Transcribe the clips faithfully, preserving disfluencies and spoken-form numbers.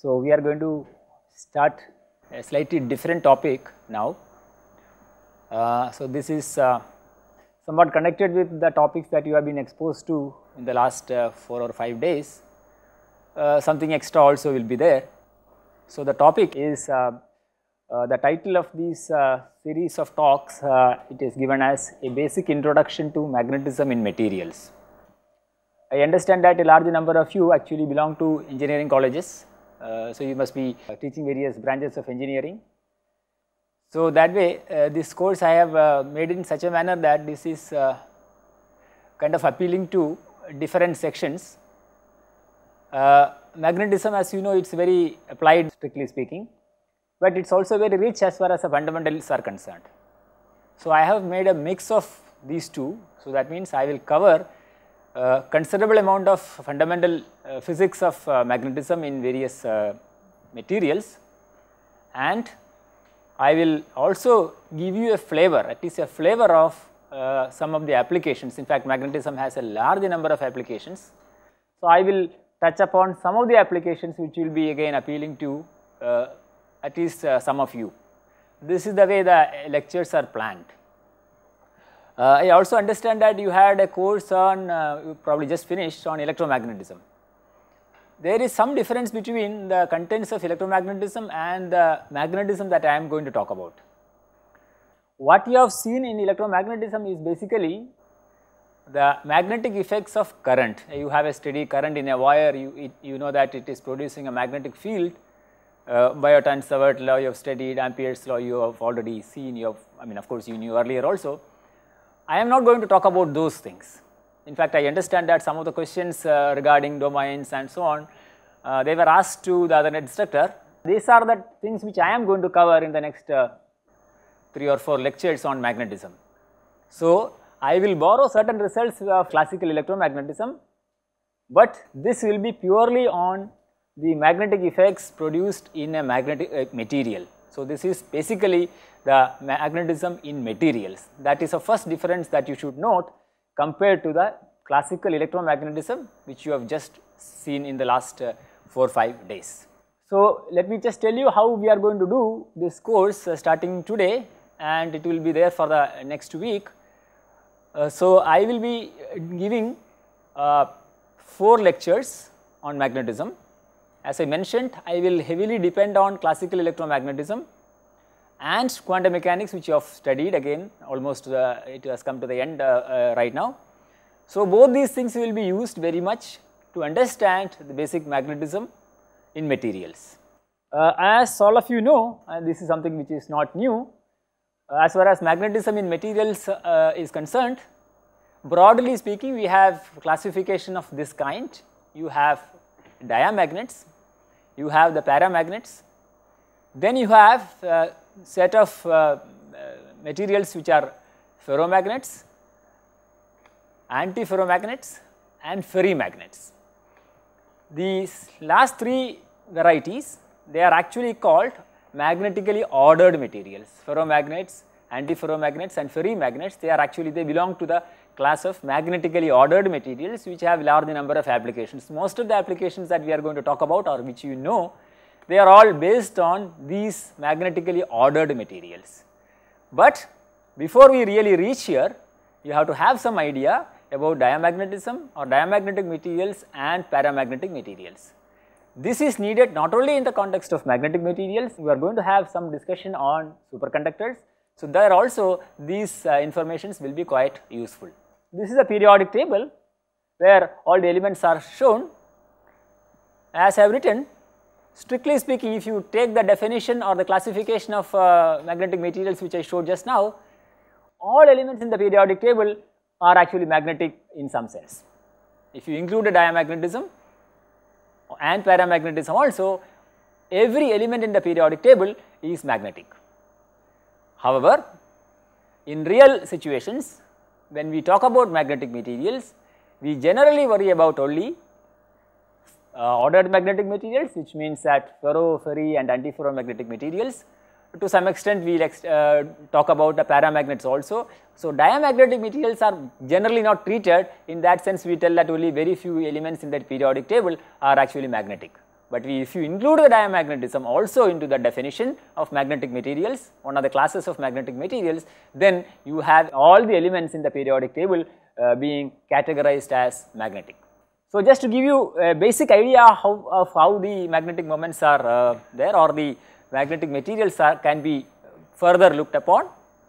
So, we are going to start a slightly different topic now. Uh, so, this is uh, somewhat connected with the topics that you have been exposed to in the last uh, four or five days. Uh, something extra also will be there. So, the topic is uh, uh, the title of this uh, series of talks, uh, it is given as a basic introduction to magnetism in materials. I understand that a large number of you actually belong to engineering colleges. Uh, so, you must be uh, teaching various branches of engineering. So, that way uh, this course I have uh, made in such a manner that this is uh, kind of appealing to different sections. Uh, magnetism, as you know, it is very applied, strictly speaking, but it is also very rich as far as the fundamentals are concerned. So, I have made a mix of these two. So, that means I will cover Uh, considerable amount of fundamental uh, physics of uh, magnetism in various uh, materials, and I will also give you a flavor, at least a flavor of uh, some of the applications. In fact, magnetism has a large number of applications. So, I will touch upon some of the applications which will be again appealing to uh, at least uh, some of you. This is the way the lectures are planned. Uh, I also understand that you had a course on, uh, you probably just finished, on electromagnetism. There is some difference between the contents of electromagnetism and the magnetism that I am going to talk about. What you have seen in electromagnetism is basically the magnetic effects of current. You have a steady current in a wire, you, it, you know that it is producing a magnetic field. Uh, Biotin-Savart law you have studied, Ampere's law you have already seen, you have, I mean of course you knew earlier also. I am not going to talk about those things. In fact, I understand that some of the questions uh, regarding domains and so on, uh, they were asked to the other instructor. These are the things which I am going to cover in the next uh, three or four lectures on magnetism. So, I will borrow certain results of classical electromagnetism, but this will be purely on the magnetic effects produced in a magnetic uh, material. So, this is basically the magnetism in materials. That is the first difference that you should note compared to the classical electromagnetism which you have just seen in the last uh, four or five days. So, let me just tell you how we are going to do this course uh, starting today, and it will be there for the next week. Uh, so, I will be giving uh, four lectures on magnetism. As I mentioned, I will heavily depend on classical electromagnetism and quantum mechanics, which you have studied again, almost uh, it has come to the end uh, uh, right now. So, both these things will be used very much to understand the basic magnetism in materials. Uh, as all of you know, and this is something which is not new, uh, as far as magnetism in materials uh, is concerned, broadly speaking, we have classification of this kind. You have diamagnets, you have the paramagnets, then you have uh, set of uh, uh, materials which are ferromagnets, antiferromagnets and ferrimagnets. These last three varieties, they are actually called magnetically ordered materials. Ferromagnets, antiferromagnets and ferrimagnets, they are actually, they belong to the class of magnetically ordered materials which have large number of applications. Most of the applications that we are going to talk about, or which you know, they are all based on these magnetically ordered materials. But before we really reach here, you have to have some idea about diamagnetism or diamagnetic materials and paramagnetic materials. This is needed not only in the context of magnetic materials, we are going to have some discussion on superconductors. So, there also these uh, informations will be quite useful. This is a periodic table where all the elements are shown. As I have written, strictly speaking, if you take the definition or the classification of uh, magnetic materials which I showed just now, all elements in the periodic table are actually magnetic in some sense. If you include a diamagnetism and paramagnetism also, every element in the periodic table is magnetic. However, in real situations, when we talk about magnetic materials, we generally worry about only uh, ordered magnetic materials, which means that ferro, ferri and antiferromagnetic materials. To some extent, we will uh, talk about the paramagnets also. So, diamagnetic materials are generally not treated. In that sense, we tell that only very few elements in that periodic table are actually magnetic. but we, if you include the diamagnetism also into the definition of magnetic materials, one of the classes of magnetic materials, then you have all the elements in the periodic table uh, being categorized as magnetic. So, just to give you a basic idea how, of how the magnetic moments are uh, there, or the magnetic materials are, can be further looked upon.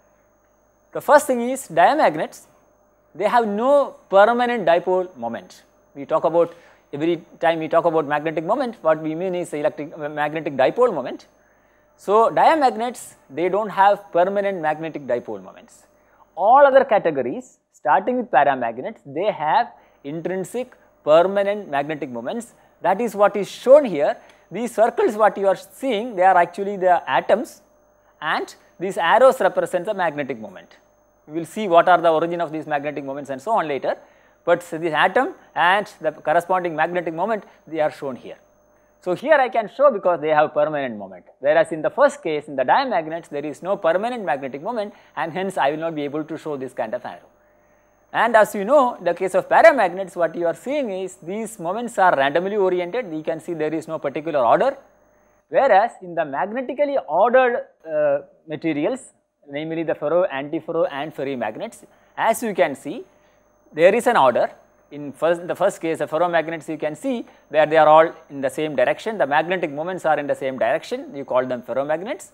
The first thing is diamagnets, they have no permanent dipole moment. We talk about, every time we talk about magnetic moment, what we mean is electric magnetic dipole moment. So, diamagnets, they do not have permanent magnetic dipole moments. All other categories starting with paramagnets, they have intrinsic permanent magnetic moments. That is what is shown here. These circles what you are seeing, they are actually the atoms, and these arrows represent the magnetic moment. We will see what are the origin of these magnetic moments and so on later, but so this atom and the corresponding magnetic moment, they are shown here. So, here I can show because they have permanent moment, whereas in the first case in the diamagnets there is no permanent magnetic moment, and hence I will not be able to show this kind of arrow. And as you know, in the case of paramagnets, what you are seeing is these moments are randomly oriented. You can see there is no particular order, whereas in the magnetically ordered uh, materials, namely the ferro, antiferro and ferrimagnets, as you can see, there is an order. In first, the first case, the ferromagnets, you can see where they are all in the same direction, the magnetic moments are in the same direction, you call them ferromagnets.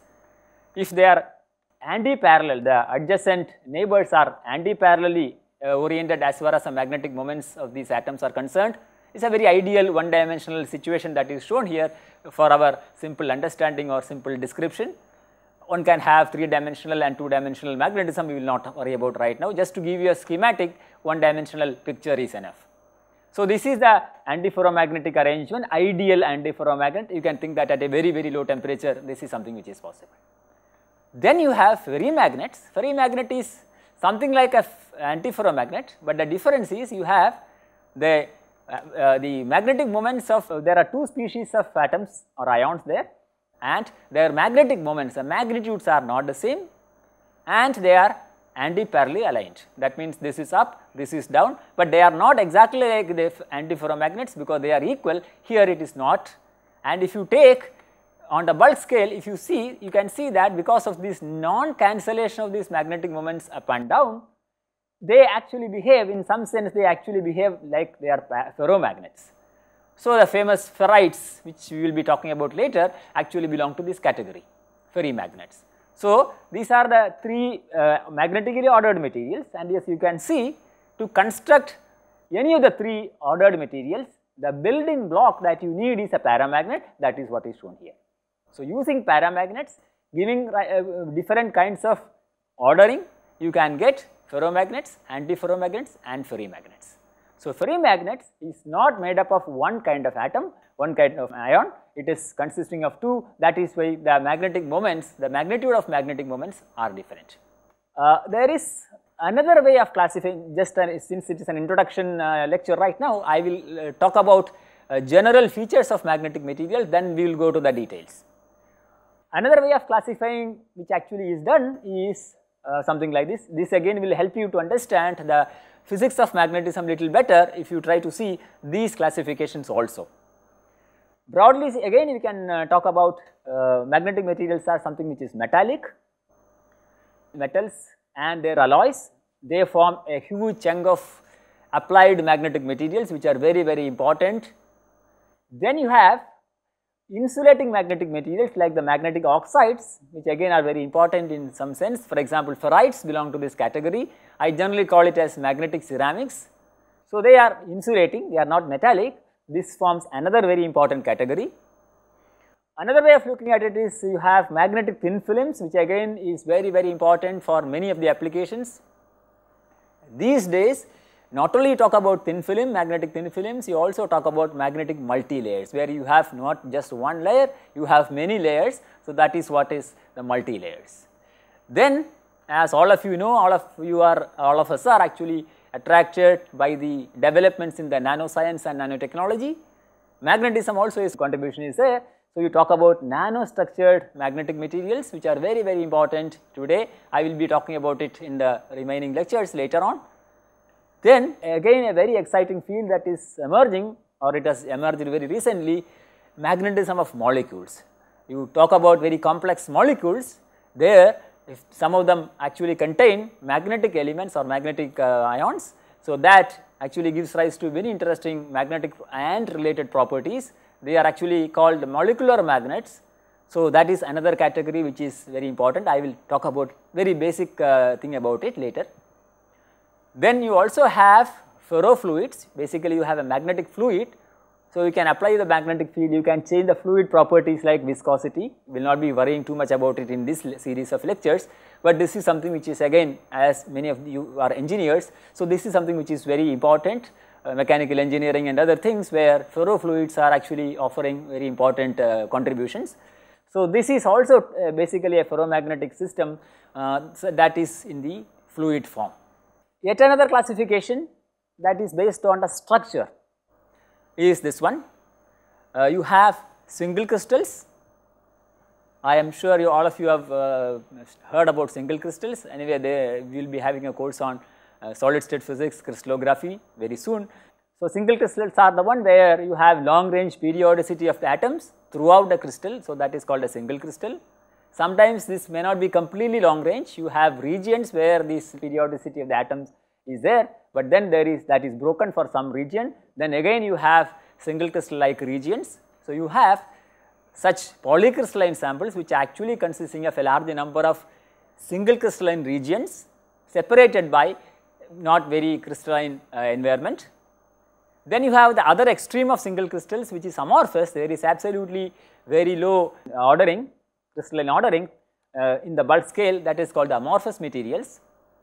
If they are anti-parallel, the adjacent neighbors are anti-parallelly uh, oriented as far as the magnetic moments of these atoms are concerned. It is a very ideal one dimensional situation that is shown here for our simple understanding or simple description. One can have three dimensional and two dimensional magnetism, we will not worry about right now. Just to give you a schematic, one dimensional picture is enough. So, this is the antiferromagnetic arrangement, ideal antiferromagnet. You can think that at a very very low temperature, this is something which is possible. Then you have ferrimagnets. Ferrimagnet is something like a antiferromagnet, but the difference is you have the, uh, uh, the magnetic moments of, uh, there are two species of atoms or ions there, and their magnetic moments, the magnitudes are not the same, and they are anti-parallelly aligned. That means this is up, this is down, but they are not exactly like the antiferromagnets because they are equal. Here it is not, and if you take on the bulk scale, if you see, you can see that because of this non-cancellation of these magnetic moments up and down, they actually behave, in some sense they actually behave like they are ferromagnets. So, the famous ferrites, which we will be talking about later, actually belong to this category, ferrimagnets. So, these are the three uh, magnetically ordered materials, and yes, you can see, to construct any of the three ordered materials, the building block that you need is a paramagnet. That is what is shown here. So, using paramagnets, giving uh, different kinds of ordering, you can get ferromagnets, antiferromagnets and ferrimagnets. So, ferrimagnets is not made up of one kind of atom, one kind of ion, it is consisting of two. That is why the magnetic moments, the magnitude of magnetic moments are different. Uh, there is another way of classifying, just uh, since it is an introduction uh, lecture right now, I will uh, talk about uh, general features of magnetic material, then we will go to the details. Another way of classifying which actually is done is uh, something like this. This again will help you to understand the physics of magnetism little better if you try to see these classifications also. Broadly again we can uh, talk about uh, magnetic materials are something which is metallic, metals and their alloys, they form a huge chunk of applied magnetic materials which are very very important. Then you have insulating magnetic materials like the magnetic oxides, which again are very important in some sense. For example, ferrites belong to this category. I generally call it as magnetic ceramics. So, they are insulating, they are not metallic. This forms another very important category. Another way of looking at it is you have magnetic thin films, which again is very very important for many of the applications. These days, not only you talk about thin film, magnetic thin films, you also talk about magnetic multi-layers, where you have not just one layer, you have many layers. So, that is what is the multi-layers. Then, as all of you know, all of you are, all of us are actually attracted by the developments in the nanoscience and nanotechnology. Magnetism also is contribution is there. So, you talk about nanostructured magnetic materials, which are very very important today. I will be talking about it in the remaining lectures later on. Then again a very exciting field that is emerging, or it has emerged very recently, magnetism of molecules. You talk about very complex molecules, there if some of them actually contain magnetic elements or magnetic uh, ions. So, that actually gives rise to very interesting magnetic and related properties. They are actually called molecular magnets. So, that is another category which is very important. I will talk about very basic uh, thing about it later. Then you also have ferrofluids, basically you have a magnetic fluid. So, you can apply the magnetic field, you can change the fluid properties like viscosity. We will not be worrying too much about it in this series of lectures, but this is something which is again, as many of you are engineers. So, this is something which is very important, uh, mechanical engineering and other things where ferrofluids are actually offering very important uh, contributions. So, this is also uh, basically a ferromagnetic system uh, so that is in the fluid form. Yet another classification that is based on the structure is this one. Uh, you have single crystals. I am sure you all of you have uh, heard about single crystals. Anyway, they we will be having a course on uh, solid state physics, crystallography very soon. So, single crystals are the one where you have long range periodicity of the atoms throughout the crystal. So, that is called a single crystal. Sometimes this may not be completely long range, you have regions where this periodicity of the atoms is there, but then there is that is broken for some region, then again you have single crystal like regions. So, you have such polycrystalline samples which are actually consisting of a large number of single crystalline regions separated by not very crystalline uh, environment. Then you have the other extreme of single crystals which is amorphous, there is absolutely very low ordering, crystalline ordering uh, in the bulk scale, that is called the amorphous materials.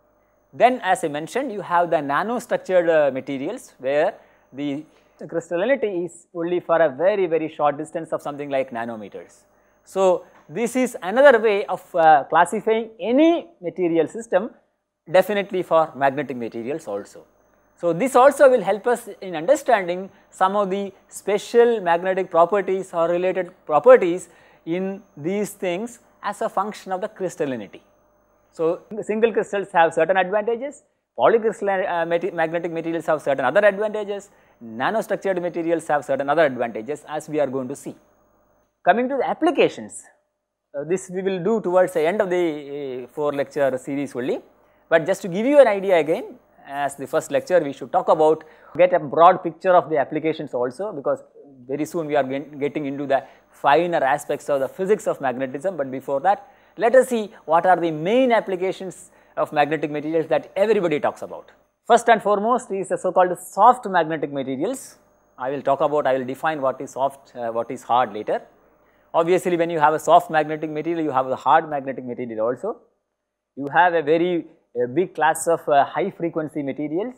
Then as I mentioned, you have the nanostructured uh, materials where the crystallinity is only for a very very short distance of something like nanometers. So, this is another way of uh, classifying any material system, definitely for magnetic materials also. So, this also will help us in understanding some of the special magnetic properties or related properties in these things as a function of the crystallinity. So, single crystals have certain advantages, polycrystalline uh, magnetic materials have certain other advantages, nanostructured materials have certain other advantages, as we are going to see. Coming to the applications, uh, this we will do towards the end of the uh, four lecture series only, but just to give you an idea again, as the first lecture we should talk about, get a broad picture of the applications also, because very soon we are getting into the finer aspects of the physics of magnetism, but before that let us see what are the main applications of magnetic materials that everybody talks about. First and foremost is the so called soft magnetic materials. I will talk about, I will define what is soft, uh, what is hard later. Obviously, when you have a soft magnetic material, you have a hard magnetic material also. You have a very a big class of uh, high frequency materials.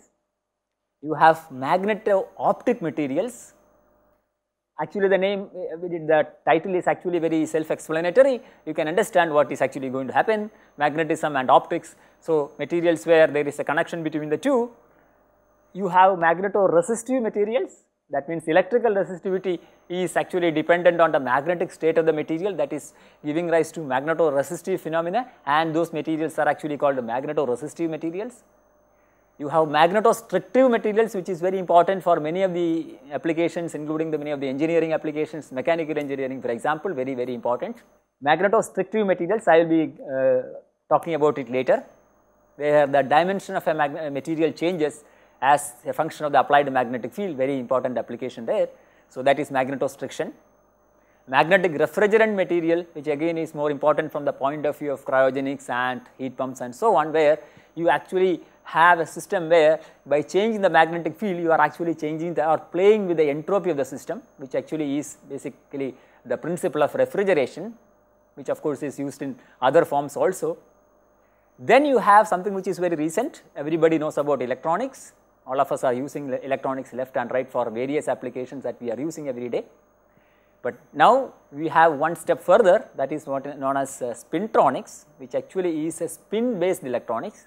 You have magneto-optic materials. Actually, the name, the title is actually very self-explanatory. You can understand what is actually going to happen, magnetism and optics. So, materials where there is a connection between the two. You have magneto-resistive materials, that means electrical resistivity is actually dependent on the magnetic state of the material, that is giving rise to magneto-resistive phenomena, and those materials are actually called magneto-resistive materials. You have magneto-strictive materials, which is very important for many of the applications, including the many of the engineering applications, mechanical engineering for example, very very important. Magneto-strictive materials, I will be uh, talking about it later, where the dimension of a material changes as a function of the applied magnetic field, very important application there. So, that is magnetostriction. Magnetic refrigerant material, which again is more important from the point of view of cryogenics and heat pumps and so on, where you actually have a system where by changing the magnetic field you are actually changing the, or playing with the entropy of the system, which actually is basically the principle of refrigeration, which of course is used in other forms also. Then you have something which is very recent, everybody knows about electronics. All of us are using electronics left and right for various applications that we are using every day. But now we have one step further, that is what is known as uh, spintronics, which actually is a spin based electronics.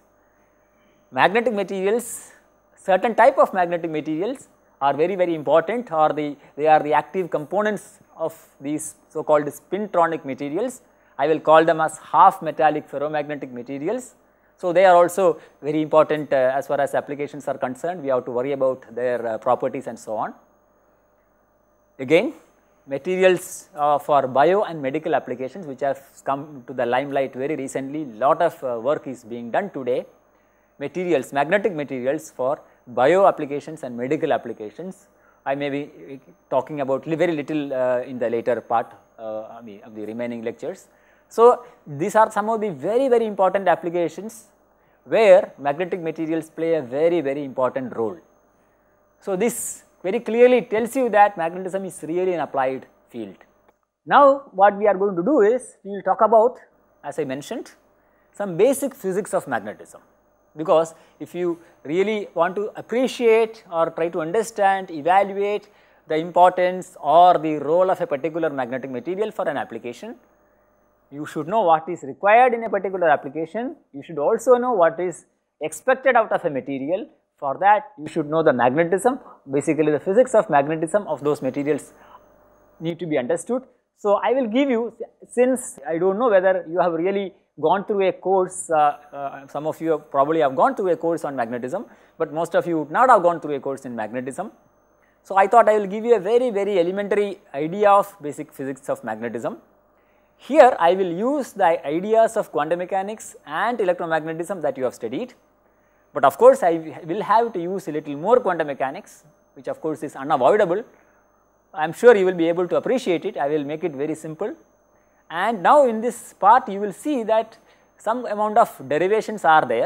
Magnetic materials, certain type of magnetic materials are very very important, or the they are the active components of these so called spintronic materials. I will call them as half metallic ferromagnetic materials. So, they are also very important uh, as far as applications are concerned. We have to worry about their uh, properties and so on. Again, materials uh, for bio and medical applications which have come to the limelight very recently. Lot of uh, work is being done today, materials, magnetic materials for bio applications and medical applications. I may be talking about very little uh, in the later part uh, of, the, of the remaining lectures. So, these are some of the very very important applications where magnetic materials play a very very important role. So, this very clearly tells you that magnetism is really an applied field. Now, what we are going to do is, we will talk about, as I mentioned, some basic physics of magnetism, because if you really want to appreciate or try to understand, evaluate the importance or the role of a particular magnetic material for an application, you should know what is required in a particular application. You should also know what is expected out of a material. For that, you should know the magnetism, basically the physics of magnetism of those materials need to be understood. So, I will give you, since I do not know whether you have really gone through a course, uh, uh, some of you have probably have gone through a course on magnetism, but most of you would not have gone through a course in magnetism. So, I thought I will give you a very very elementary idea of basic physics of magnetism. Here I will use the ideas of quantum mechanics and electromagnetism that you have studied. But of course, I will have to use a little more quantum mechanics, which of course is unavoidable. I am sure you will be able to appreciate it. I will make it very simple. And now in this part you will see that some amount of derivations are there.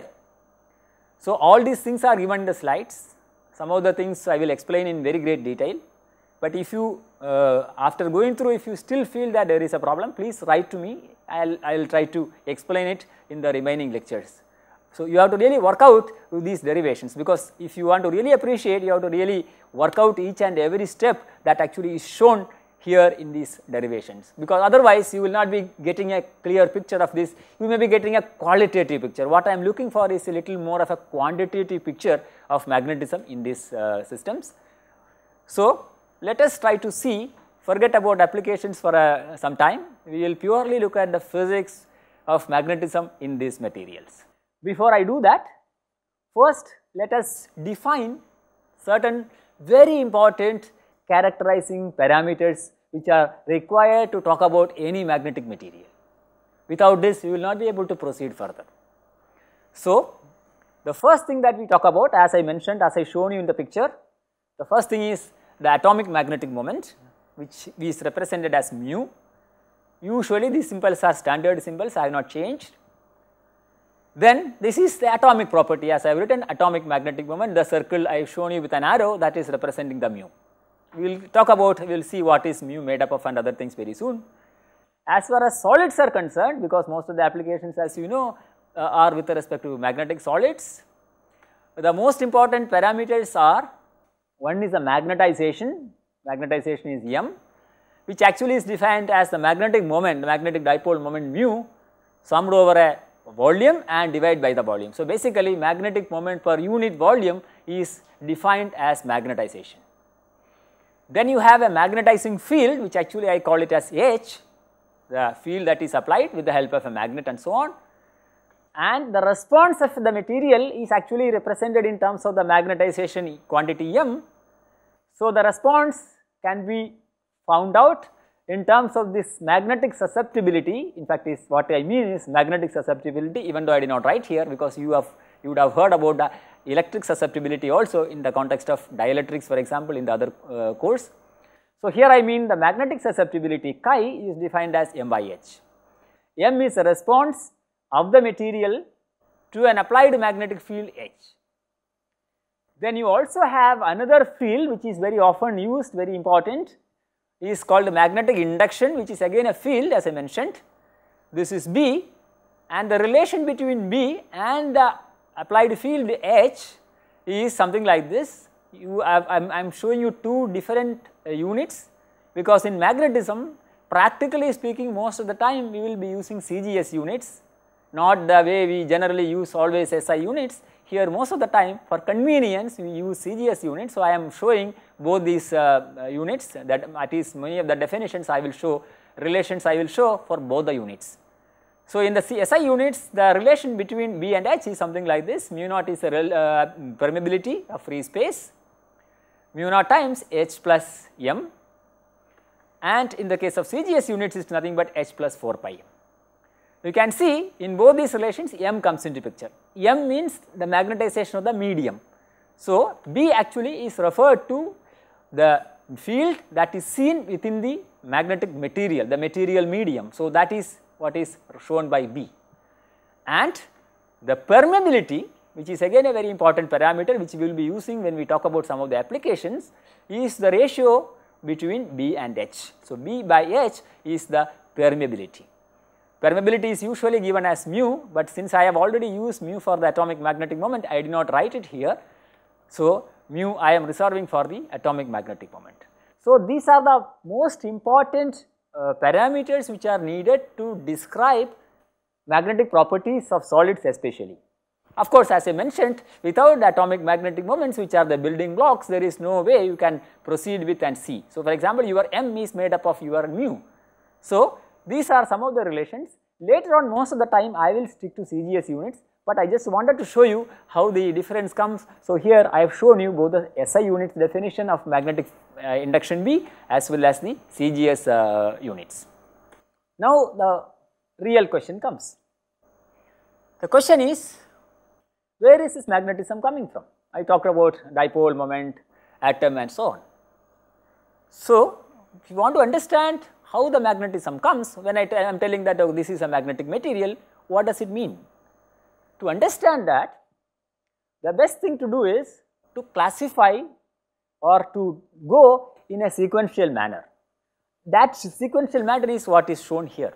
So, all these things are given in the slides. Some of the things I will explain in very great detail. But if you uh, after going through, if you still feel that there is a problem, please write to me. I will I will try to explain it in the remaining lectures. So, you have to really work out these derivations, because if you want to really appreciate, you have to really work out each and every step that actually is shown here in these derivations, because otherwise you will not be getting a clear picture of this. You may be getting a qualitative picture. What I am looking for is a little more of a quantitative picture of magnetism in these uh, systems. So, let us try to see, forget about applications for uh, some time, we will purely look at the physics of magnetism in these materials. Before I do that, first let us define certain very important characterizing parameters which are required to talk about any magnetic material. Without this, you will not be able to proceed further. So, the first thing that we talk about, as I mentioned, as I shown you in the picture, the first thing is the atomic magnetic moment, which is represented as mu. Usually these symbols are standard symbols, I have not changed. Then this is the atomic property, as I have written, atomic magnetic moment, the circle I have shown you with an arrow, that is representing the mu. We will talk about, we will see what is mu made up of and other things very soon. As far as solids are concerned, because most of the applications, as you know, uh, are with respect to magnetic solids, the most important parameters are, one is the magnetization, magnetization is m, which actually is defined as the magnetic moment, the magnetic dipole moment mu summed over a volume and divided by the volume. So, basically magnetic moment per unit volume is defined as magnetization. Then you have a magnetizing field, which actually I call it as H, the field that is applied with the help of a magnet and so on, and the response of the material is actually represented in terms of the magnetization quantity m. So, the response can be found out in terms of this magnetic susceptibility. In fact, is what I mean is magnetic susceptibility, even though I did not write here, because you have you would have heard about the electric susceptibility also in the context of dielectrics, for example, in the other uh, course. So, here I mean the magnetic susceptibility chi is defined as m by h. M is a response of the material to an applied magnetic field H. Then you also have another field which is very often used, very important, is called magnetic induction, which is again a field, as I mentioned. This is B, and the relation between B and the applied field H is something like this. You have, I am showing you two different uh, units, because in magnetism, practically speaking, most of the time we will be using C G S units, not the way we generally use always S I units. Here most of the time, for convenience, we use C G S units. So, I am showing both these uh, units, that at least many of the definitions I will show, relations I will show for both the units. So, in the S I units, the relation between B and H is something like this: mu naught is a uh, permeability of free space, mu naught times H plus m. and in the case of C G S units it is nothing but h plus four pi m. You can see in both these relations m comes into picture. M means the magnetization of the medium. So, B actually is referred to the field that is seen within the magnetic material, the material medium. So, that is what is shown by B. And the permeability, which is again a very important parameter which we will be using when we talk about some of the applications, is the ratio between B and H. So, B by H is the permeability. Permeability is usually given as mu, but since I have already used mu for the atomic magnetic moment, I did not write it here. So, mu I am reserving for the atomic magnetic moment. So, these are the most important uh, parameters which are needed to describe magnetic properties of solids especially. Of course, as I mentioned, without the atomic magnetic moments which are the building blocks, there is no way you can proceed with and see. So, for example, your M is made up of your mu. So, these are some of the relations. Later on, most of the time I will stick to C G S units, but I just wanted to show you how the difference comes. So, here I have shown you both the S I units definition of magnetic uh, induction B as well as the C G S uh, units. Now, the real question comes. The question is, where is this magnetism coming from? I talked about dipole moment, atom and so on. So, if you want to understand how the magnetism comes, when I am telling that oh, this is a magnetic material, what does it mean? To understand that, the best thing to do is to classify or to go in a sequential manner. That sequential manner is what is shown here.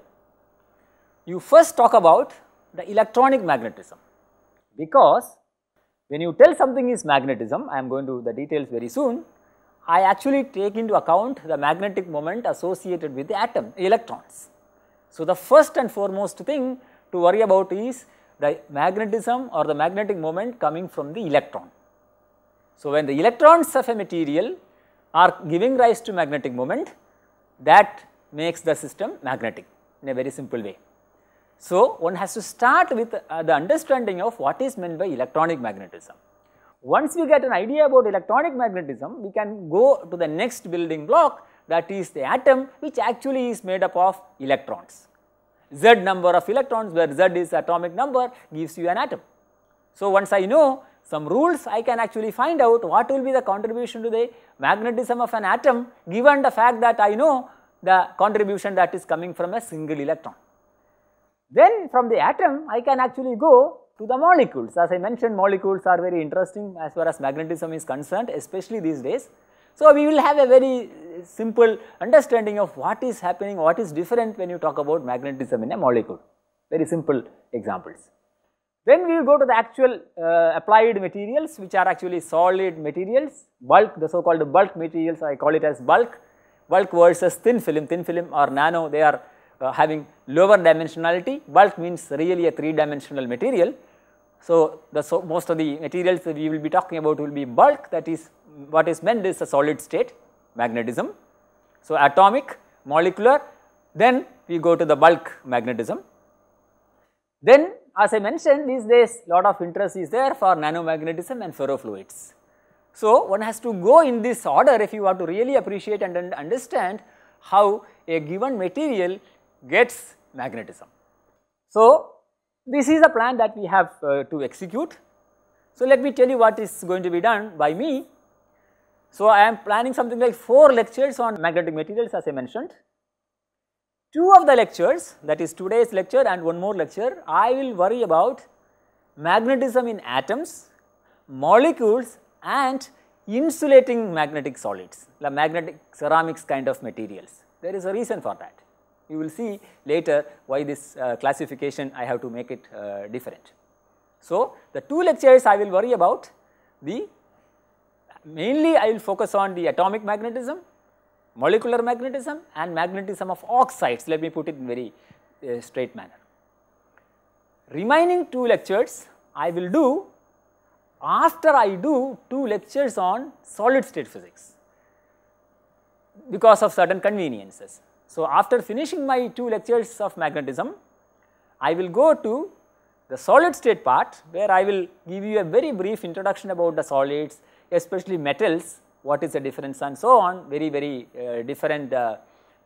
You first talk about the electronic magnetism, because when you tell something is magnetism, I am going to the details very soon, I actually take into account the magnetic moment associated with the atom, electrons. So, the first and foremost thing to worry about is the magnetism or the magnetic moment coming from the electron. So, when the electrons of a material are giving rise to magnetic moment, that makes the system magnetic in a very simple way. So, one has to start with uh, the understanding of what is meant by electronic magnetism. Once we get an idea about electronic magnetism, we can go to the next building block, that is the atom, which actually is made up of electrons. Z number of electrons, where Z is atomic number, gives you an atom. So, once I know some rules, I can actually find out what will be the contribution to the magnetism of an atom, given the fact that I know the contribution that is coming from a single electron. Then from the atom, I can actually go to the molecules. As I mentioned, molecules are very interesting as far as magnetism is concerned, especially these days. So, we will have a very simple understanding of what is happening, what is different when you talk about magnetism in a molecule, very simple examples. Then we will go to the actual uh, applied materials, which are actually solid materials, bulk, the so called bulk materials, I call it as bulk, bulk versus thin film, thin film or nano, they are uh, having lower dimensionality. Bulk means really a three dimensional material. So, the so most of the materials that we will be talking about will be bulk, that is what is meant is a solid state magnetism. So, atomic, molecular, then we go to the bulk magnetism. Then as I mentioned, these days lot of interest is there for nanomagnetism and ferrofluids. So, one has to go in this order if you want to really appreciate and understand how a given material gets magnetism. So, this is a plan that we have uh, to execute. So, let me tell you what is going to be done by me. So, I am planning something like four lectures on magnetic materials, as I mentioned. Two of the lectures, that is today's lecture and one more lecture, I will worry about magnetism in atoms, molecules and insulating magnetic solids, the magnetic ceramics kind of materials. There is a reason for that. You will see later why this uh, classification I have to make it uh, different. So, the two lectures I will worry about the, mainly I will focus on the atomic magnetism, molecular magnetism and magnetism of oxides, let me put it in very uh, straight manner. Remaining two lectures I will do after I do two lectures on solid state physics because of certain conveniences. So, after finishing my two lectures of magnetism, I will go to the solid state part, where I will give you a very brief introduction about the solids, especially metals, what is the difference and so on, very very uh, different uh,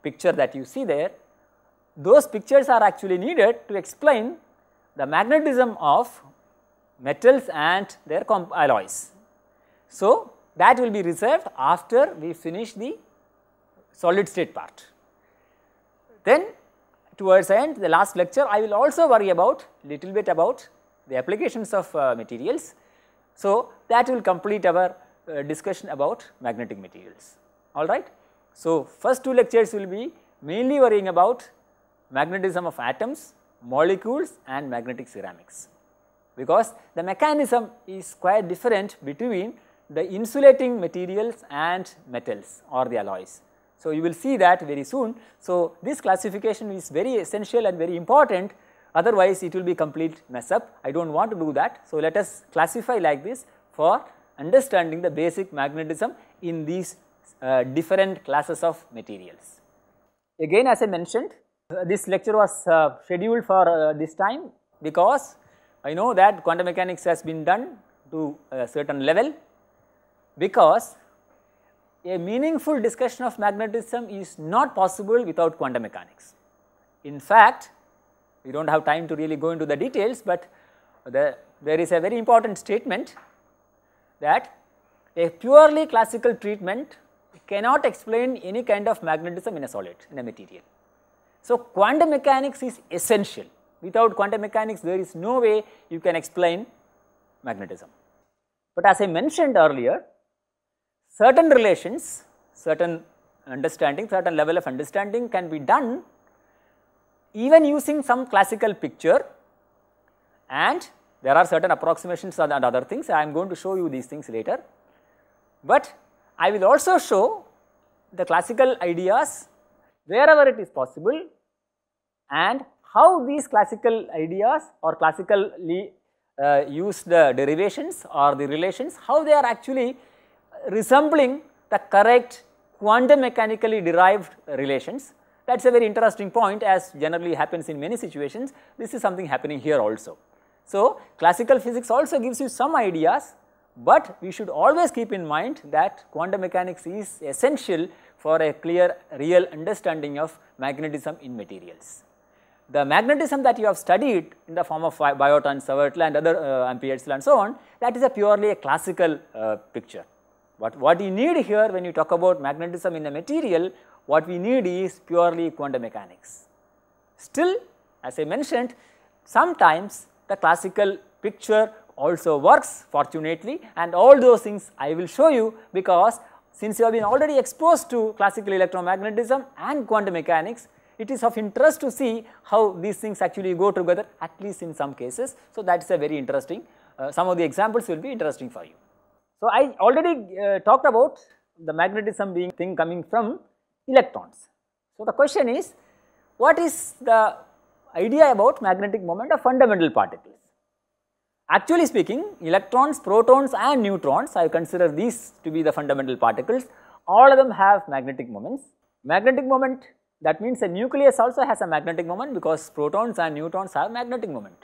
picture that you see there, those pictures are actually needed to explain the magnetism of metals and their alloys. So, that will be reserved after we finish the solid state part. Then towards the end, the last lecture, I will also worry about little bit about the applications of uh, materials. So, that will complete our uh, discussion about magnetic materials, alright. So, first two lectures will be mainly worrying about magnetism of atoms, molecules and magnetic ceramics, because the mechanism is quite different between the insulating materials and metals or the alloys. So, you will see that very soon. So, this classification is very essential and very important, otherwise it will be complete mess up. I do not want to do that. So, let us classify like this for understanding the basic magnetism in these uh, different classes of materials. Again, as I mentioned, uh, this lecture was uh, scheduled for uh, this time because I know that quantum mechanics has been done to a certain level, because a meaningful discussion of magnetism is not possible without quantum mechanics. In fact, we do not have time to really go into the details, but the, there is a very important statement that a purely classical treatment cannot explain any kind of magnetism in a solid, in a material. So, quantum mechanics is essential. Without quantum mechanics, there is no way you can explain magnetism. But as I mentioned earlier, certain relations, certain understanding, certain level of understanding can be done even using some classical picture, and there are certain approximations and other things. I am going to show you these things later, but I will also show the classical ideas wherever it is possible and how these classical ideas or classically uh, used the derivations or the relations, how they are actually resembling the correct quantum mechanically derived relations. That is a very interesting point, as generally happens in many situations. This is something happening here also. So, classical physics also gives you some ideas, but we should always keep in mind that quantum mechanics is essential for a clear real understanding of magnetism in materials. The magnetism that you have studied in the form of Biot and Savartla and other uh, Ampere's law and so on, that is a purely a classical uh, picture. But what you need here when you talk about magnetism in a material, what we need is purely quantum mechanics. Still, as I mentioned, sometimes the classical picture also works fortunately, and all those things I will show you, because since you have been already exposed to classical electromagnetism and quantum mechanics, it is of interest to see how these things actually go together, at least in some cases. So, that is a very interesting, uh, some of the examples will be interesting for you. So, I already uh, talked about the magnetism being thing coming from electrons. So, the question is, what is the idea about magnetic moment of fundamental particles? Actually speaking, electrons, protons and neutrons, I consider these to be the fundamental particles, all of them have magnetic moments. Magnetic moment, that means a nucleus also has a magnetic moment, because protons and neutrons have magnetic moment.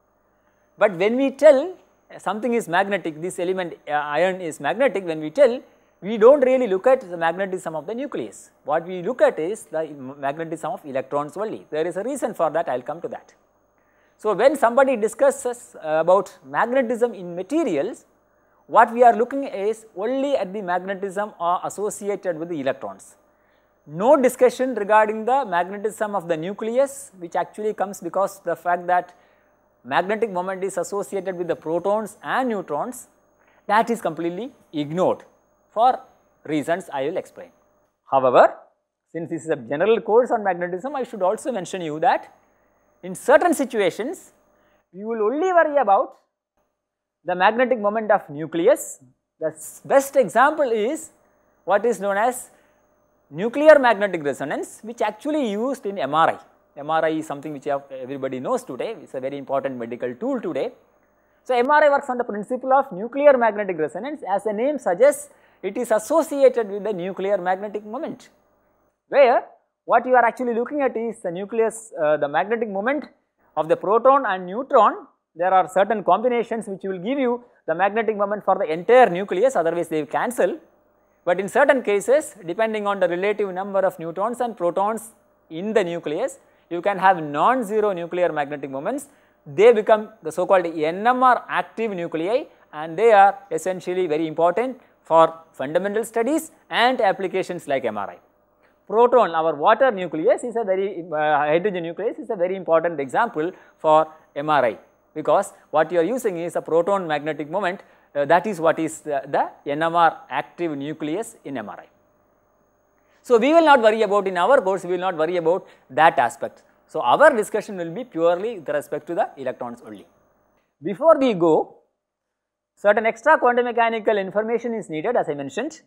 But when we tell something is magnetic, this element uh, iron is magnetic, when we tell, we do not really look at the magnetism of the nucleus. What we look at is the magnetism of electrons only. There is a reason for that, I will come to that. So, when somebody discusses uh, about magnetism in materials, what we are looking is only at the magnetism uh, associated with the electrons. No discussion regarding the magnetism of the nucleus, which actually comes because the fact that magnetic moment is associated with the protons and neutrons, that is completely ignored for reasons I will explain. However, since this is a general course on magnetism, I should also mention you that in certain situations, we will only worry about the magnetic moment of nucleus. The best example is what is known as nuclear magnetic resonance, which actually used in M R I. M R I is something which everybody knows today, it is a very important medical tool today. So, M R I works on the principle of nuclear magnetic resonance. As the name suggests, it is associated with the nuclear magnetic moment, where what you are actually looking at is the nucleus, uh, the magnetic moment of the proton and neutron. There are certain combinations which will give you the magnetic moment for the entire nucleus, otherwise they will cancel. but in certain cases depending on the relative number of neutrons and protons in the nucleus, you can have non-zero nuclear magnetic moments. They become the so called N M R active nuclei, and they are essentially very important for fundamental studies and applications like M R I. Proton, our water nucleus is a very uh, hydrogen nucleus is a very important example for M R I, because what you are using is a proton magnetic moment, uh, that is what is the, the N M R active nucleus in M R I. So, we will not worry about in our course, we will not worry about that aspect. So, our discussion will be purely with respect to the electrons only. Before we go, certain extra quantum mechanical information is needed, as I mentioned.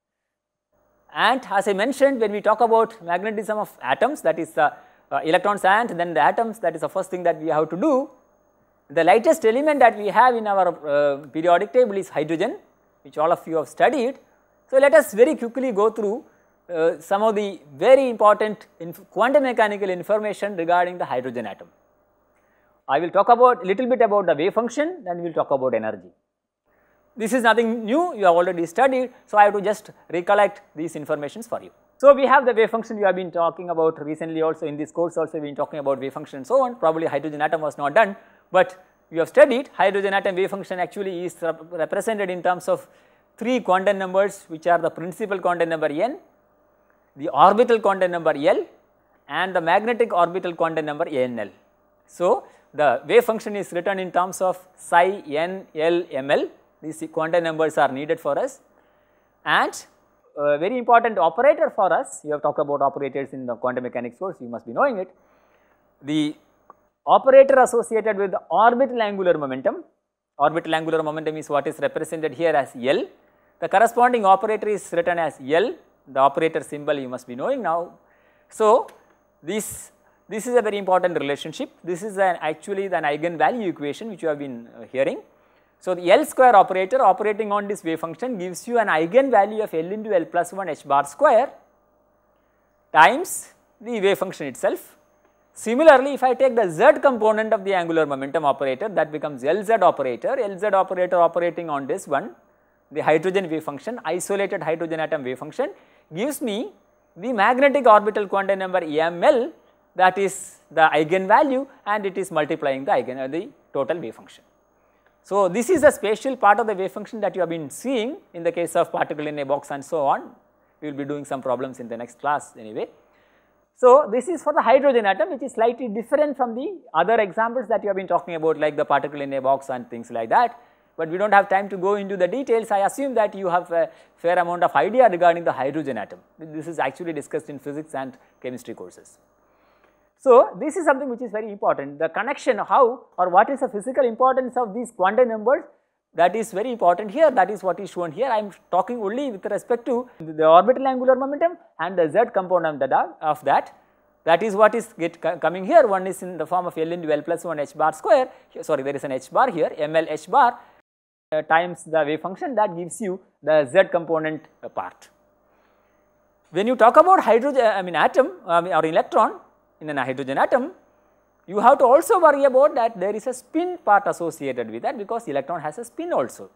And as I mentioned, when we talk about magnetism of atoms, that is the uh, electrons and then the atoms, that is the first thing that we have to do. The lightest element that we have in our uh, periodic table is hydrogen, which all of you have studied. So, let us very quickly go through uh, some of the very important quantum mechanical information regarding the hydrogen atom. I will talk about little bit about the wave function, then we will talk about energy. This is nothing new, you have already studied, so I have to just recollect these informations for you. So, we have the wave function we have been talking about recently also in this course also we have been talking about wave function and so on. Probably hydrogen atom was not done, but you have studied hydrogen atom wave function actually is rep represented in terms of three quantum numbers, which are the principal quantum number n, the orbital quantum number L, and the magnetic orbital quantum number A N L. So, the wave function is written in terms of psi n L M L. These quantum numbers are needed for us, and a very important operator for us, you have talked about operators in the quantum mechanics course, you must be knowing it. The operator associated with the orbital angular momentum, orbital angular momentum is what is represented here as L. The corresponding operator is written as L, the operator symbol you must be knowing now. So, this, this is a very important relationship. This is an actually an eigenvalue equation which you have been uh, hearing. So, the L square operator operating on this wave function gives you an eigenvalue of L into L plus one h bar square times the wave function itself. Similarly, if I take the z component of the angular momentum operator, that becomes L Z operator, L Z operator operating on this one, the hydrogen wave function, isolated hydrogen atom wave function, gives me the magnetic orbital quantum number M L, that is the eigenvalue, and it is multiplying the eigen uh, the total wave function. So, this is the spatial part of the wave function that you have been seeing in the case of particle in a box and so on. We will be doing some problems in the next class anyway. So, this is for the hydrogen atom, which is slightly different from the other examples that you have been talking about, like the particle in a box and things like that, but we do not have time to go into the details. I assume that you have a fair amount of idea regarding the hydrogen atom. This is actually discussed in physics and chemistry courses. So, this is something which is very important, the connection how or what is the physical importance of these quantum numbers, that is very important here, that is what is shown here. I am talking only with respect to the orbital angular momentum and the z component of that, that is what is get coming here. One is in the form of L into L plus one h bar square, sorry there is an h bar here, M L h bar uh, times the wave function, that gives you the z component uh, part. When you talk about hydrogen, I mean atom uh, or electron, in a hydrogen atom, you have to also worry about that there is a spin part associated with that, because electron has a spin also.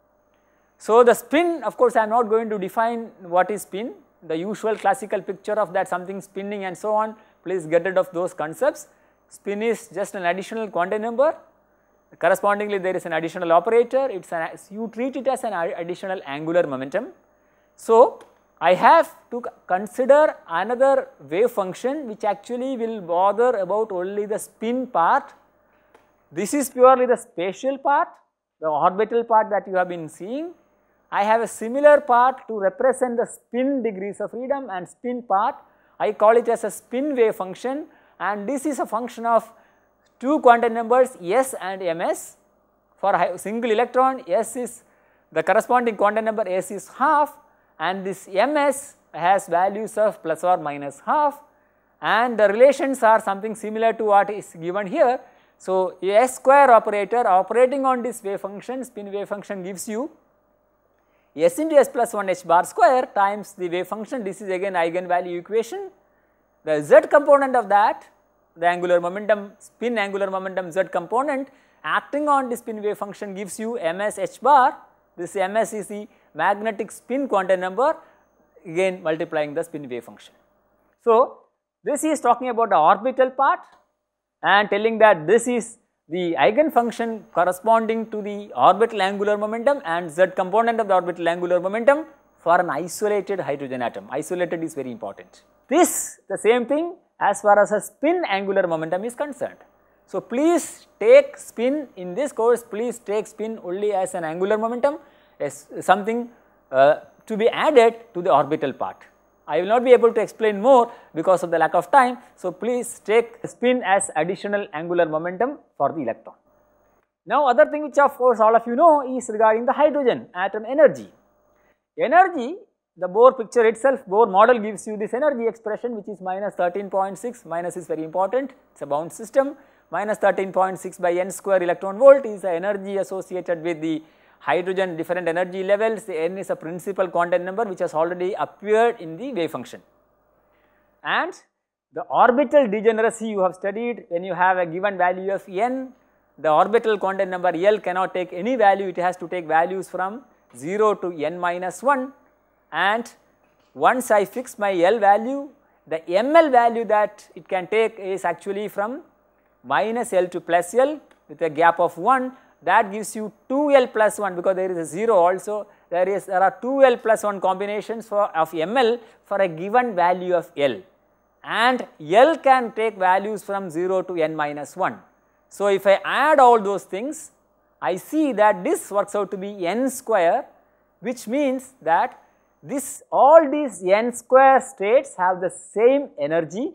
So, the spin, of course, I am not going to define what is spin, the usual classical picture of that something spinning and so on, please get rid of those concepts. Spin is just an additional quantum number, correspondingly there is an additional operator, it is an, you treat it as an additional angular momentum. So, I have to consider another wave function which actually will bother about only the spin part. This is purely the spatial part, the orbital part that you have been seeing. I have a similar part to represent the spin degrees of freedom and spin part. I call it as a spin wave function, and this is a function of two quantum numbers S and M S. For a single electron, S is the corresponding quantum number, S is half, and this M S has values of plus or minus half, and the relations are something similar to what is given here. So, a S square operator operating on this wave function, spin wave function, gives you S into S plus one h bar square times the wave function. This is again eigenvalue equation. The z component of that, the angular momentum, spin angular momentum z component acting on the spin wave function gives you M S h bar. This M S is the magnetic spin quantum number, again multiplying the spin wave function. So, this is talking about the orbital part and telling that this is the eigenfunction corresponding to the orbital angular momentum and z component of the orbital angular momentum for an isolated hydrogen atom. Isolated is very important. This the same thing as far as a spin angular momentum is concerned. So, please take spin in this course, please take spin only as an angular momentum, as something uh, to be added to the orbital part. I will not be able to explain more because of the lack of time. So, please take spin as additional angular momentum for the electron. Now, other thing which of course all of you know is regarding the hydrogen atom energy. Energy, the Bohr picture itself, Bohr model gives you this energy expression which is minus thirteen point six, minus is very important, it is a bound system, minus thirteen point six by n square electron volt is the energy associated with the hydrogen different energy levels. The n is a principal quantum number which has already appeared in the wave function. And the orbital degeneracy you have studied, when you have a given value of n, the orbital quantum number L cannot take any value, it has to take values from zero to n minus one, and once I fix my L value, the M L value that it can take is actually from minus L to plus L with a gap of one. That gives you two L plus one, because there is a zero also, there is there are two L plus one combinations for of M L for a given value of L, and L can take values from zero to n minus one. So, if I add all those things, I see that this works out to be n square, which means that this all these n square states have the same energy,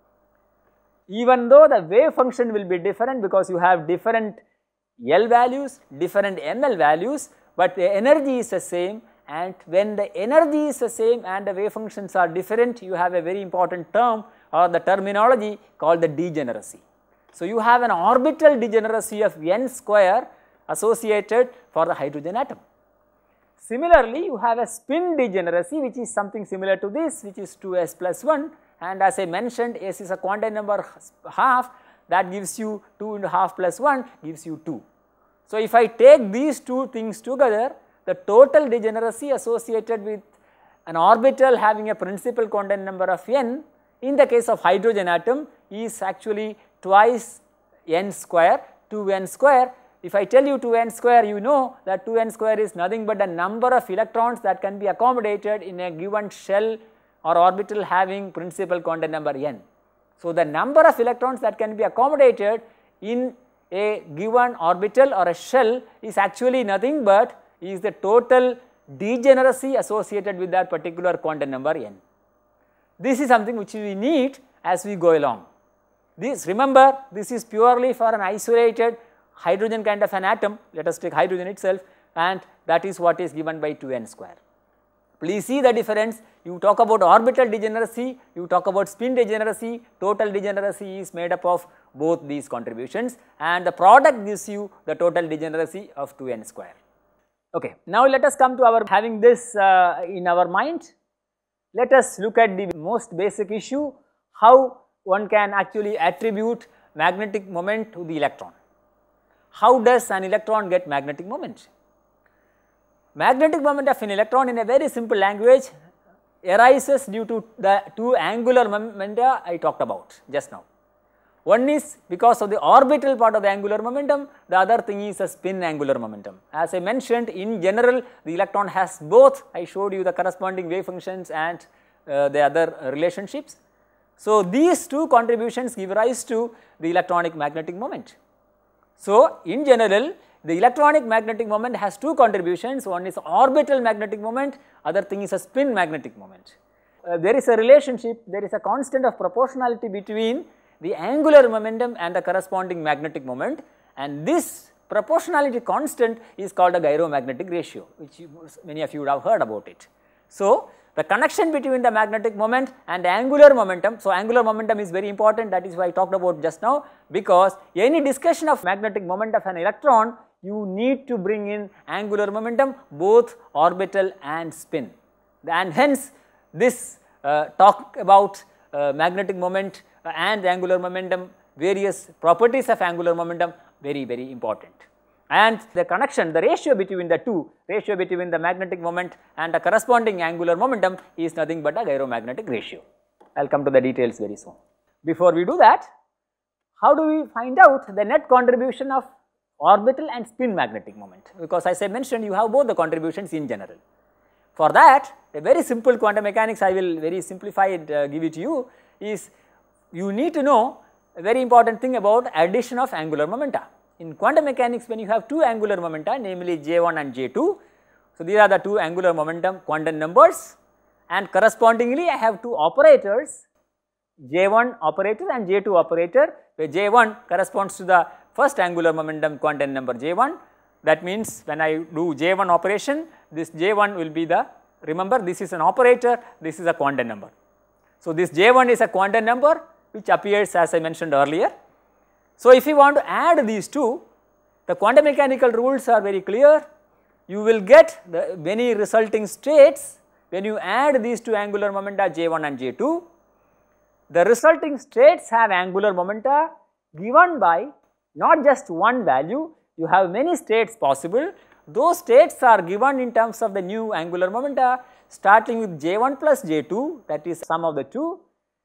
even though the wave function will be different because you have different L values, different M L values, but the energy is the same, and when the energy is the same and the wave functions are different, you have a very important term or the terminology called the degeneracy. So, you have an orbital degeneracy of n square associated for the hydrogen atom. Similarly, you have a spin degeneracy which is something similar to this, which is two s plus one, and as I mentioned, s is a quantum number half, that gives you two and a half plus one gives you two. So, if I take these two things together, the total degeneracy associated with an orbital having a principal quantum number of n, in the case of hydrogen atom, is actually twice n square, two n square. If I tell you two n square, you know that two n square is nothing but the number of electrons that can be accommodated in a given shell or orbital having principal quantum number n. So, the number of electrons that can be accommodated in a given orbital or a shell is actually nothing but is the total degeneracy associated with that particular quantum number n. This is something which we need as we go along. This, remember, this is purely for an isolated hydrogen kind of an atom, let us take hydrogen itself, and that is what is given by two n square. Please see the difference. You talk about orbital degeneracy, you talk about spin degeneracy, total degeneracy is made up of both these contributions, and the product gives you the total degeneracy of two n square. Okay. Now, let us come to our having this uh, in our mind. Let us look at the most basic issue, how one can actually attribute magnetic moment to the electron. How does an electron get magnetic moment? Magnetic moment of an electron in a very simple language arises due to the two angular momenta I talked about just now. One is because of the orbital part of the angular momentum, the other thing is a spin angular momentum. As I mentioned, in general the electron has both. I showed you the corresponding wave functions and uh, the other uh, relationships. So, these two contributions give rise to the electronic magnetic moment. So, in general, the electronic magnetic moment has two contributions, one is orbital magnetic moment, other thing is a spin magnetic moment. Uh, there is a relationship, there is a constant of proportionality between the angular momentum and the corresponding magnetic moment, and this proportionality constant is called a gyromagnetic ratio, which you, many of you would have heard about it. So, the connection between the magnetic moment and angular momentum, so angular momentum is very important, that is why I talked about just now, because any discussion of magnetic moment of an electron, you need to bring in angular momentum, both orbital and spin, and hence this uh, talk about uh, magnetic moment and angular momentum, various properties of angular momentum, very very important. and the connection, the ratio between the two, ratio between the magnetic moment and the corresponding angular momentum is nothing but a gyromagnetic ratio. I will come to the details very soon. Before we do that, how do we find out the net contribution of orbital and spin magnetic moment? Because as I mentioned, you have both the contributions in general. For that, a very simple quantum mechanics, I will very simplified uh, give it to you, is you need to know a very important thing about addition of angular momenta. In quantum mechanics, when you have two angular momenta, namely J one and J two, so these are the two angular momentum quantum numbers, and correspondingly I have two operators, J one operator and J two operator, where J one corresponds to the first angular momentum quantum number J one. That means when I do J one operation, this J one will be the, remember this is an operator, this is a quantum number. So this J one is a quantum number which appears as I mentioned earlier. So if you want to add these two, the quantum mechanical rules are very clear. You will get the many resulting states when you add these two angular momenta J one and J two. The resulting states have angular momenta given by not just one value, you have many states possible. Those states are given in terms of the new angular momenta starting with J one plus J two, that is sum of the two,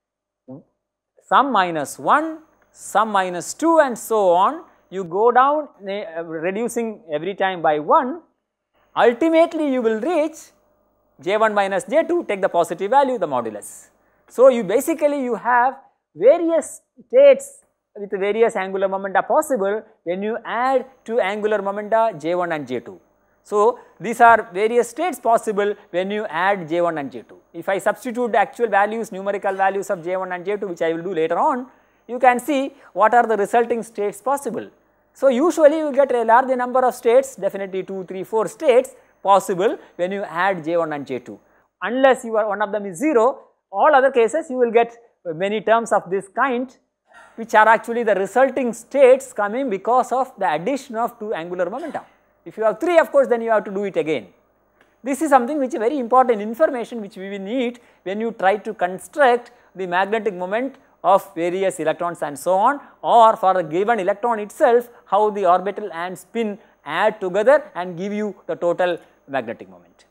sum minus one, sum minus two and so on. You go down uh, reducing every time by one, ultimately you will reach J one minus J two, take the positive value, the modulus. So you basically you have various states with various angular momenta possible when you add two angular momenta J one and J two. So these are various states possible when you add J one and J two. If I substitute the actual values, numerical values of J one and J two, which I will do later on, you can see what are the resulting states possible. So usually you get a large number of states, definitely two, three, four states possible when you add J one and J two. Unless you are one of them is zero, all other cases you will get many terms of this kind, which are actually the resulting states coming because of the addition of two angular momenta. If you have three, of course, then you have to do it again. This is something which is very important information which we will need when you try to construct the magnetic moment of various electrons and so on, or for a given electron itself, how the orbital and spin add together and give you the total magnetic moment.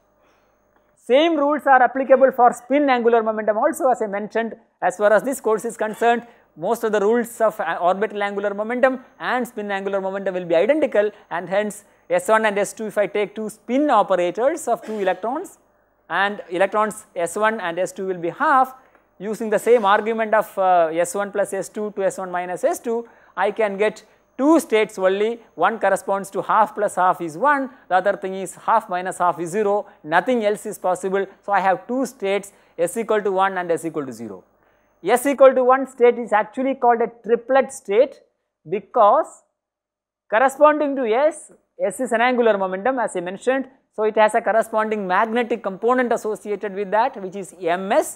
Same rules are applicable for spin angular momentum also, as I mentioned. As far as this course is concerned, most of the rules of orbital angular momentum and spin angular momentum will be identical, and hence S one and S two, if I take two spin operators of two electrons and electrons S one and S two will be half, using the same argument of uh, S one plus S two to S one minus S two, I can get two states only. One corresponds to half plus half is one, the other thing is half minus half is zero, nothing else is possible. So I have two states, S equal to one and S equal to zero. S equal to one state is actually called a triplet state because corresponding to S, S is an angular momentum as I mentioned. So it has a corresponding magnetic component associated with that, which is M S.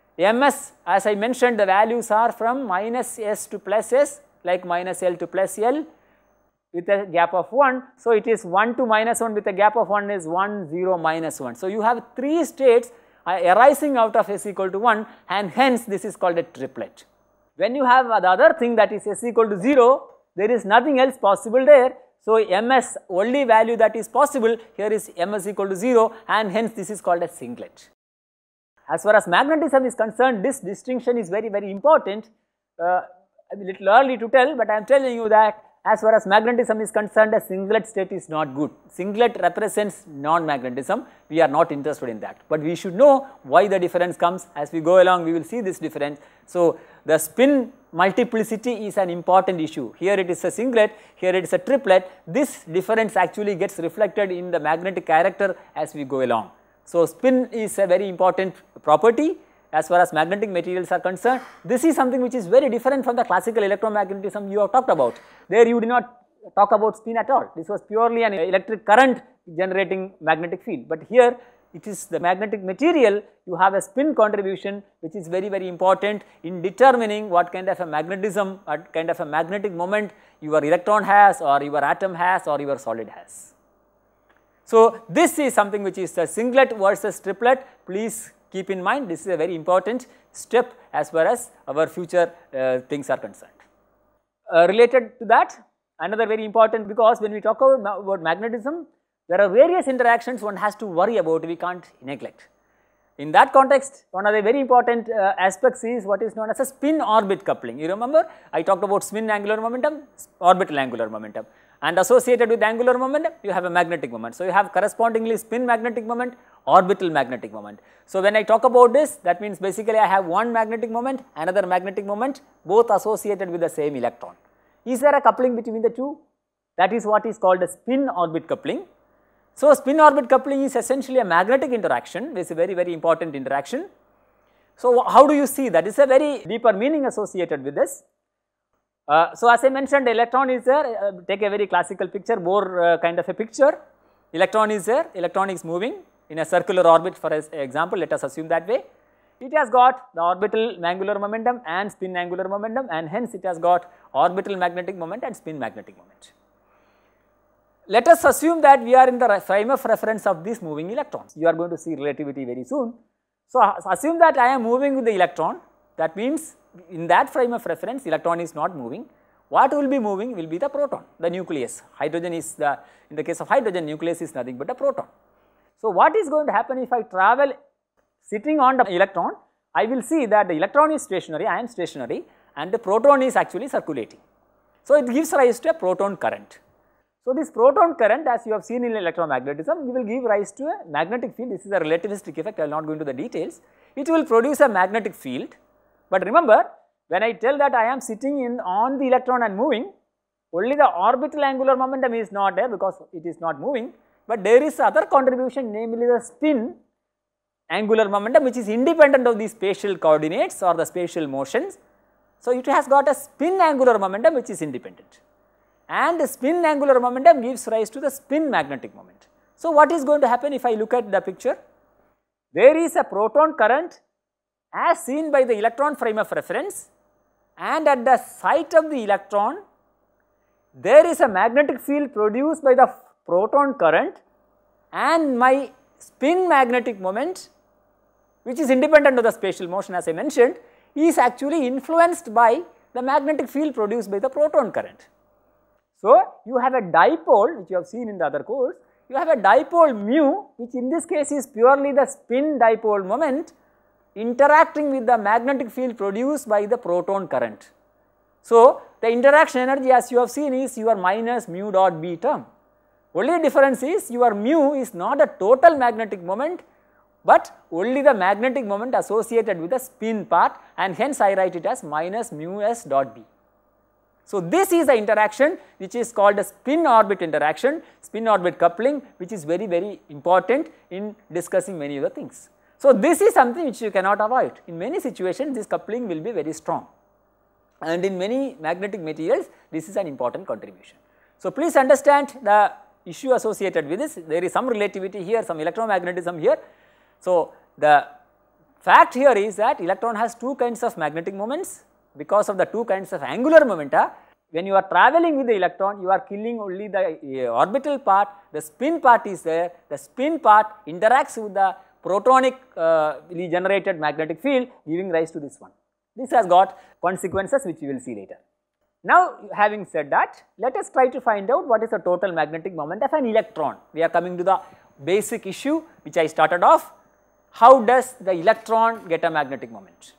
M S, as I mentioned, the values are from minus S to plus S, like minus L to plus L with a gap of one. So it is one to minus one with a gap of one is one, zero, minus one. So you have three states arising out of S equal to one, and hence this is called a triplet. When you have the other thing, that is S equal to zero, there is nothing else possible there. So M S only value that is possible here is M S equal to zero, and hence this is called a singlet. As far as magnetism is concerned, this distinction is very very important. Uh, a little early to tell, but I am telling you that as far as magnetism is concerned, a singlet state is not good. Singlet represents non-magnetism, we are not interested in that. But we should know why the difference comes. As we go along, we will see this difference. So the spin multiplicity is an important issue. Here it is a singlet, here it is a triplet. This difference actually gets reflected in the magnetic character as we go along. So spin is a very important property as far as magnetic materials are concerned. This is something which is very different from the classical electromagnetism you have talked about. There you did not talk about spin at all. This was purely an electric current generating magnetic field. But here it is the magnetic material, you have a spin contribution which is very very important in determining what kind of a magnetism, what kind of a magnetic moment your electron has, or your atom has, or your solid has. So this is something which is the singlet versus triplet. Please keep in mind, this is a very important step as far as our future uh, things are concerned. Uh, related to that, another very important, because when we talk about, about magnetism, there are various interactions one has to worry about, we can't neglect. In that context, one of the very important uh, aspects is what is known as a spin orbit coupling. You remember I talked about spin angular momentum, orbital angular momentum, and associated with angular momentum you have a magnetic moment. So, you have correspondingly spin magnetic moment, orbital magnetic moment. So, when I talk about this, that means basically I have one magnetic moment, another magnetic moment, both associated with the same electron. Is there a coupling between the two? That is what is called a spin orbit coupling. So, spin orbit coupling is essentially a magnetic interaction, it is a very very important interaction. So, how do you see that? It is a very deeper meaning associated with this. Uh, so, as I mentioned, the electron is there, uh, take a very classical picture, Bohr uh, kind of a picture, electron is there, electron is moving in a circular orbit, for example, let us assume that way. It has got the orbital angular momentum and spin angular momentum, and hence it has got orbital magnetic moment and spin magnetic moment. Let us assume that we are in the frame of reference of these moving electrons. You are going to see relativity very soon. So, assume that I am moving with the electron, that means in that frame of reference electron is not moving. What will be moving will be the proton, the nucleus. Hydrogen is the, in the case of hydrogen, nucleus is nothing but a proton. So, what is going to happen if I travel sitting on the electron? I will see that the electron is stationary, I am stationary, and the proton is actually circulating. So, it gives rise to a proton current. So, this proton current, as you have seen in electromagnetism, will give rise to a magnetic field. This is a relativistic effect, I will not go into the details. It will produce a magnetic field, but remember, when I tell that I am sitting in on the electron and moving, only the orbital angular momentum is not there because it is not moving, but there is other contribution, namely the spin angular momentum, which is independent of the spatial coordinates or the spatial motions. So, it has got a spin angular momentum which is independent, and the spin angular momentum gives rise to the spin magnetic moment. So, what is going to happen if I look at the picture? There is a proton current as seen by the electron frame of reference, and at the site of the electron there is a magnetic field produced by the proton current, and my spin magnetic moment, which is independent of the spatial motion as I mentioned, is actually influenced by the magnetic field produced by the proton current. So, you have a dipole which you have seen in the other course, you have a dipole mu, which in this case is purely the spin dipole moment interacting with the magnetic field produced by the proton current. So, the interaction energy as you have seen is your minus mu dot B term. Only difference is your mu is not a total magnetic moment, but only the magnetic moment associated with the spin part, and hence I write it as minus mu s dot B. So, this is the interaction which is called a spin orbit interaction, spin orbit coupling, which is very very important in discussing many other things. So, this is something which you cannot avoid. In many situations this coupling will be very strong, and in many magnetic materials this is an important contribution. So, please understand the issue associated with this. There is some relativity here, some electromagnetism here. So, the fact here is that electron has two kinds of magnetic moments because of the two kinds of angular momenta. When you are traveling with the electron, you are killing only the uh, orbital part, the spin part is there, the spin part interacts with the protonic uh, generated magnetic field, giving rise to this one. This has got consequences which we will see later. Now, having said that, let us try to find out what is the total magnetic moment of an electron. We are coming to the basic issue which I started off. How does the electron get a magnetic moment?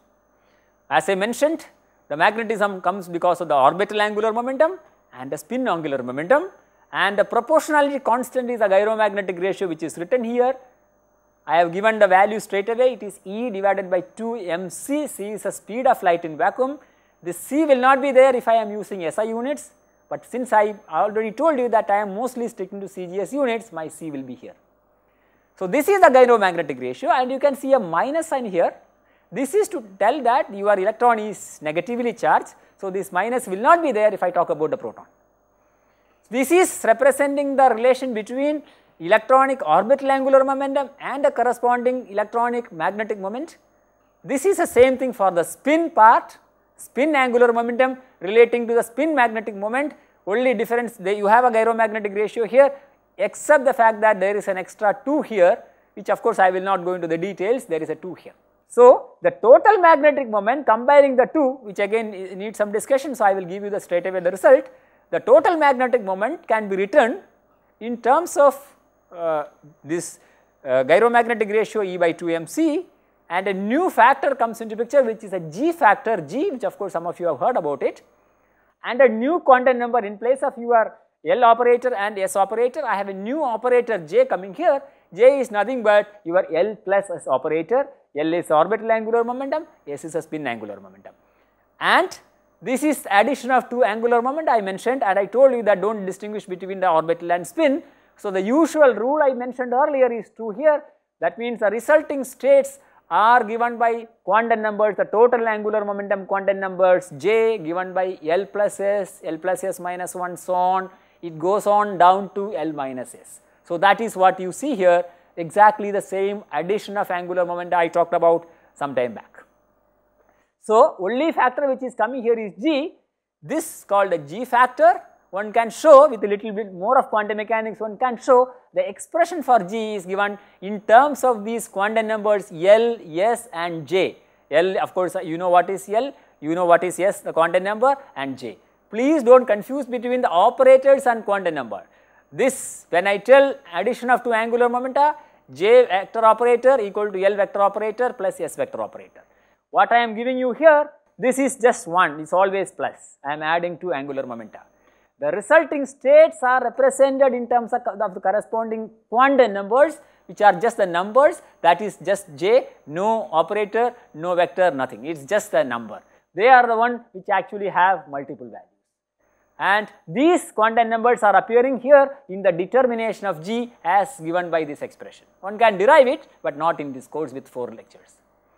As I mentioned, the magnetism comes because of the orbital angular momentum and the spin angular momentum, and the proportionality constant is the gyromagnetic ratio which is written here. I have given the value straight away, it is E divided by two m c, c is the speed of light in vacuum. This c will not be there if I am using S I units, but since I already told you that I am mostly sticking to C G S units, my c will be here. So, this is the gyromagnetic ratio, and you can see a minus sign here. This is to tell that your electron is negatively charged. So, this minus will not be there if I talk about the proton. This is representing the relation between electronic orbital angular momentum and the corresponding electronic magnetic moment. This is the same thing for the spin part, spin angular momentum relating to the spin magnetic moment. Only difference, they, you have a gyromagnetic ratio here, except the fact that there is an extra two here, which of course I will not go into the details, there is a two here. So, the total magnetic moment combining the two, which again needs some discussion, so I will give you the straight away the result. the total magnetic moment can be written in terms of uh, this uh, gyromagnetic ratio E by two M C, and a new factor comes into picture which is a G factor G, which of course some of you have heard about it, and a new quantum number in place of your L operator and S operator. I have a new operator J coming here. J is nothing but your L plus S operator. L is orbital angular momentum, S is a spin angular momentum, and this is addition of two angular momenta I mentioned, and I told you that do not distinguish between the orbital and spin. So, the usual rule I mentioned earlier is true here. That means the resulting states are given by quantum numbers, the total angular momentum quantum numbers J given by L plus S, L plus S minus one, so on. It goes on down to L minus S. So, that is what you see here, exactly the same addition of angular momenta I talked about some time back. So, only factor which is coming here is G. This called a G factor. One can show with a little bit more of quantum mechanics, one can show the expression for G is given in terms of these quantum numbers L, S and J. L, of course, you know what is L, you know what is S, the quantum number, and J. Please do not confuse between the operators and quantum number. This, when I tell addition of two angular momenta, J vector operator equal to L vector operator plus S vector operator. What I am giving you here, this is just one, it is always plus. I am adding two angular momenta. The resulting states are represented in terms of, of the corresponding quantum numbers, which are just the numbers, that is just J, no operator, no vector, nothing, it is just a number. They are the one which actually have multiple values. And these quantum numbers are appearing here in the determination of G as given by this expression. One can derive it, but not in this course with four lectures.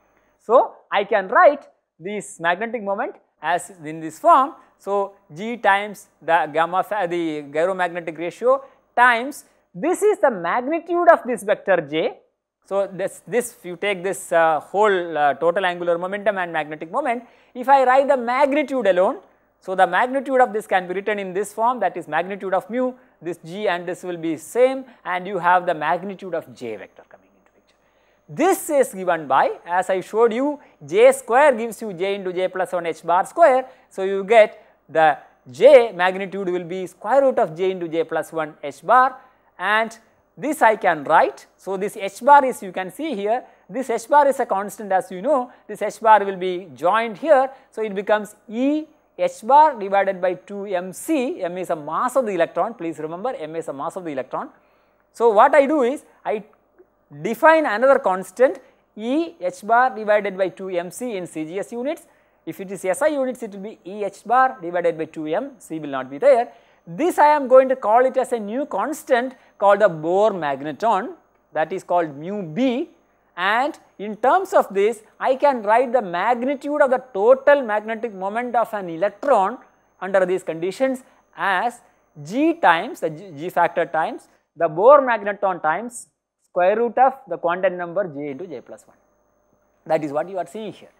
So, I can write this magnetic moment as in this form. So, G times the gamma, the gyromagnetic ratio times, this is the magnitude of this vector J. So, this, this if you take this uh, whole uh, total angular momentum and magnetic moment, if I write the magnitude alone, so the magnitude of this can be written in this form, that is magnitude of mu, this G and this will be same, and you have the magnitude of J vector coming into picture. This is given by, as I showed you, J square gives you J into J plus one H bar square. So, you get the J magnitude will be square root of J into J plus one H bar, and this I can write. So, this H bar is, you can see here, this H bar is a constant, as you know, this H bar will be joined here. So, it becomes E H bar divided by two M C, M is a mass of the electron, please remember M is a mass of the electron. So, what I do is, I define another constant E H bar divided by two M C in C G S units. If it is S I units, it will be E H bar divided by two M, C will not be there. This I am going to call it as a new constant called the Bohr magneton, that is called mu B, and in terms of this I can write the magnitude of the total magnetic moment of an electron under these conditions as G times the G, G factor times the Bohr magneton times square root of the quantum number J into J plus one. That is what you are seeing here.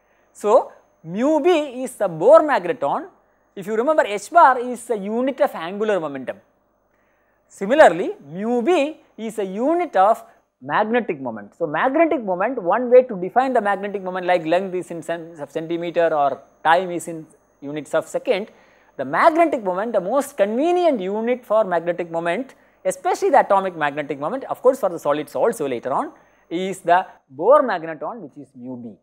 So, mu B is the Bohr magneton. If you remember, H bar is a unit of angular momentum. Similarly, mu B is a unit of magnetic moment. So, magnetic moment, one way to define the magnetic moment, like length is in cents of centimeter or time is in units of second. The magnetic moment, the most convenient unit for magnetic moment, especially the atomic magnetic moment, of course for the solids also later on, is the Bohr magneton, which is mu B.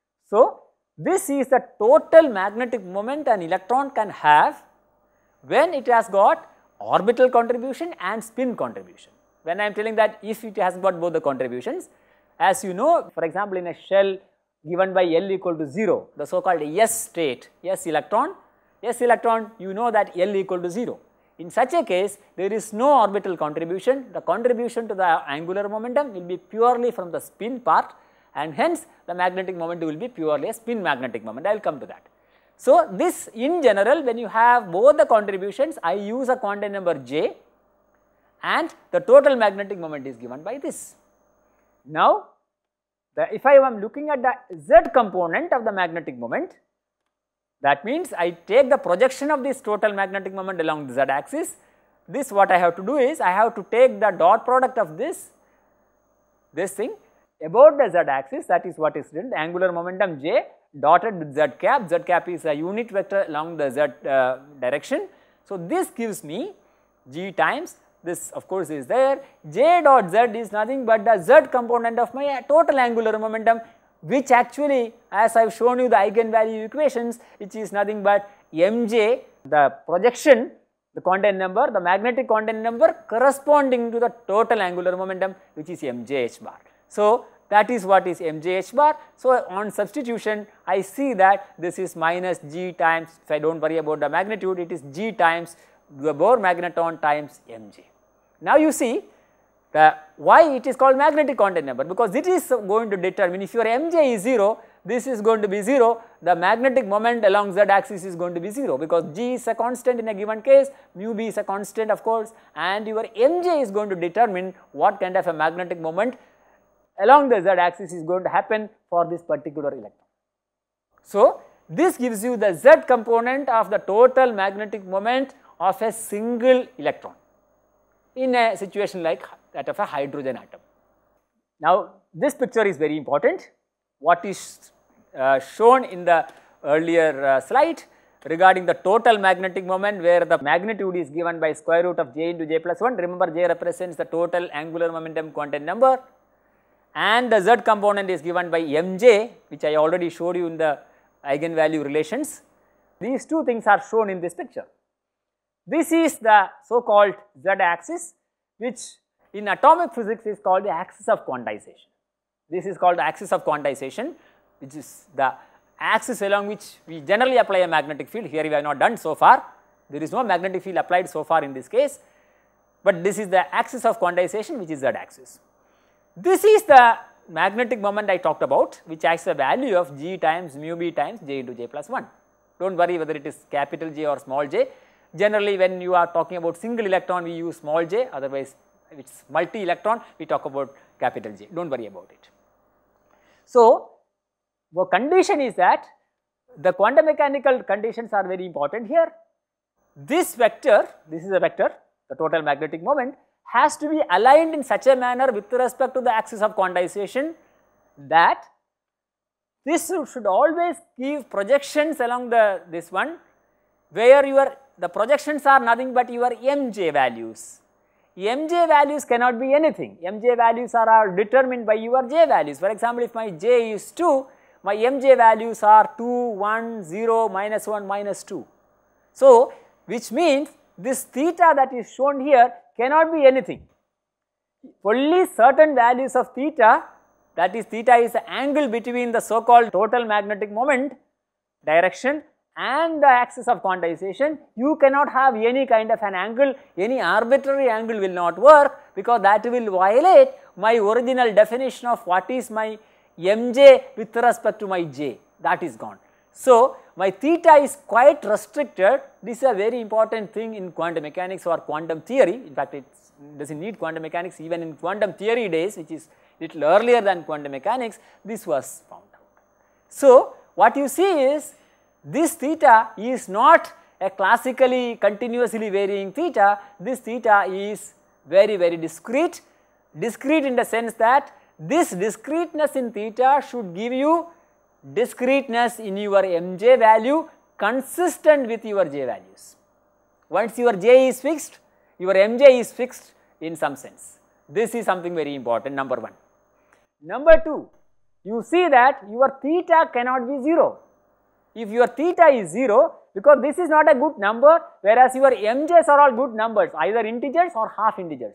So, this is the total magnetic moment an electron can have when it has got orbital contribution and spin contribution. When I am telling that if it has got both the contributions, as you know, for example, in a shell given by L equal to zero, the so called S state, S electron, S electron, you know that L equal to zero. In such a case, there is no orbital contribution, the contribution to the angular momentum will be purely from the spin part, and hence the magnetic moment will be purely a spin magnetic moment. I will come to that. So, this in general, when you have both the contributions, I use a quantum number J, and the total magnetic moment is given by this. Now, the, if I am looking at the Z component of the magnetic moment, that means I take the projection of this total magnetic moment along the Z axis. This what I have to do is, I have to take the dot product of this, this thing about the Z axis, that is what is written, the angular momentum J dotted with Z cap. Z cap is a unit vector along the Z uh, direction. So, this gives me G times this of course is there, J dot Z is nothing but the Z component of my total angular momentum, which actually as I have shown you the eigenvalue equations, which is nothing but mj, the projection, the quantum number, the magnetic quantum number corresponding to the total angular momentum, which is mj h bar. So, that is what is mj h bar. So, on substitution I see that this is minus G times, if I do not worry about the magnitude, it is G times the Bohr magneton times mj. Now, you see the why it is called magnetic quantum number, because it is going to determine if your mj is zero, this is going to be zero, the magnetic moment along z axis is going to be zero, because G is a constant in a given case, mu b is a constant of course, and your mj is going to determine what kind of a magnetic moment along the z axis is going to happen for this particular electron. So, this gives you the z component of the total magnetic moment of a single electron in a situation like that of a hydrogen atom. Now, this picture is very important. What is uh, shown in the earlier uh, slide regarding the total magnetic moment, where the magnitude is given by square root of j into j plus one. Remember, j represents the total angular momentum quantum number, and the z component is given by mj, which I already showed you in the eigenvalue relations. These two things are shown in this picture. This is the so called z axis, which in atomic physics is called the axis of quantization. This is called the axis of quantization, which is the axis along which we generally apply a magnetic field. Here we have not done so far, there is no magnetic field applied so far in this case, but this is the axis of quantization, which is z axis. This is the magnetic moment I talked about, which has a value of G times mu b times j into j plus one. Do not worry whether it is capital J or small j. Generally, when you are talking about single electron, we use small j, otherwise if it is multi electron, we talk about capital J, do not worry about it. So, the condition is that the quantum mechanical conditions are very important here. This vector, this is a vector, the total magnetic moment, has to be aligned in such a manner with respect to the axis of quantization that this should always give projections along the this one, where your the projections are nothing but your mj values. Mj values cannot be anything. Mj values are, are determined by your j values. For example, if my j is two, my mj values are two, one, zero, minus one, minus two. So, which means this theta that is shown here cannot be anything. Only certain values of theta, that is theta is the angle between the so called total magnetic moment direction and the axis of quantization. You cannot have any kind of an angle, any arbitrary angle will not work, because that will violate my original definition of what is my mj with respect to my j, that is gone. So, my theta is quite restricted. This is a very important thing in quantum mechanics or quantum theory. In fact, it does not need quantum mechanics, even in quantum theory days, which is little earlier than quantum mechanics, this was found out. So, what you see is this theta is not a classically continuously varying theta. This theta is very very discrete, discrete in the sense that this discreteness in theta should give you discreteness in your mj value consistent with your j values. Once your j is fixed, your mj is fixed in some sense. This is something very important, number one. Number two, you see that your theta cannot be zero. If your theta is zero, because this is not a good number, whereas your mj's are all good numbers, either integers or half integers,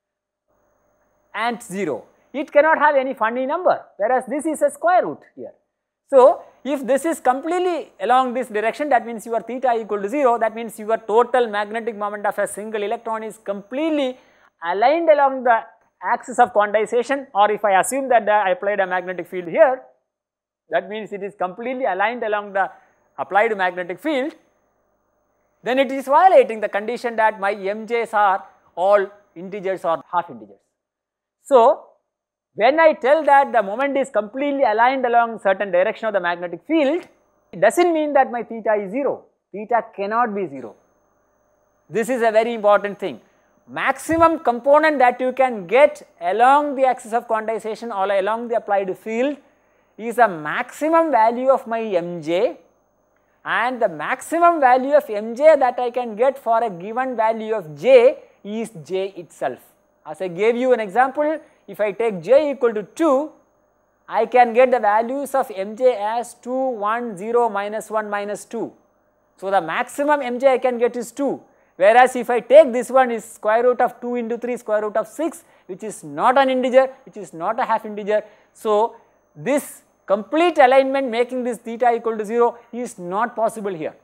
and zero. It cannot have any funny number, whereas this is a square root here. So, if this is completely along this direction, that means your theta equal to zero, that means your total magnetic moment of a single electron is completely aligned along the axis of quantization, or if I assume that I applied a magnetic field here, that means it is completely aligned along the applied magnetic field, then it is violating the condition that my mj's are all integers or half integers. So, when I tell that the moment is completely aligned along certain direction of the magnetic field, it does not mean that my theta is zero. Theta cannot be zero. This is a very important thing. Maximum component that you can get along the axis of quantization or along the applied field is a maximum value of my mj, and the maximum value of mj that I can get for a given value of j is j itself. As I gave you an example, if I take j equal to two, I can get the values of mj as two, one, zero, minus one, minus two. So, the maximum mj I can get is two, whereas if I take this one is square root of two into three, square root of six, which is not an integer, which is not a half integer. So, this complete alignment making this theta equal to zero is not possible here.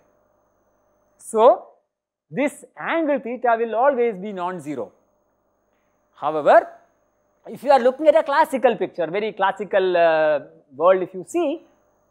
So, this angle theta will always be non-zero. However, if you are looking at a classical picture, very classical uh, world, if you see,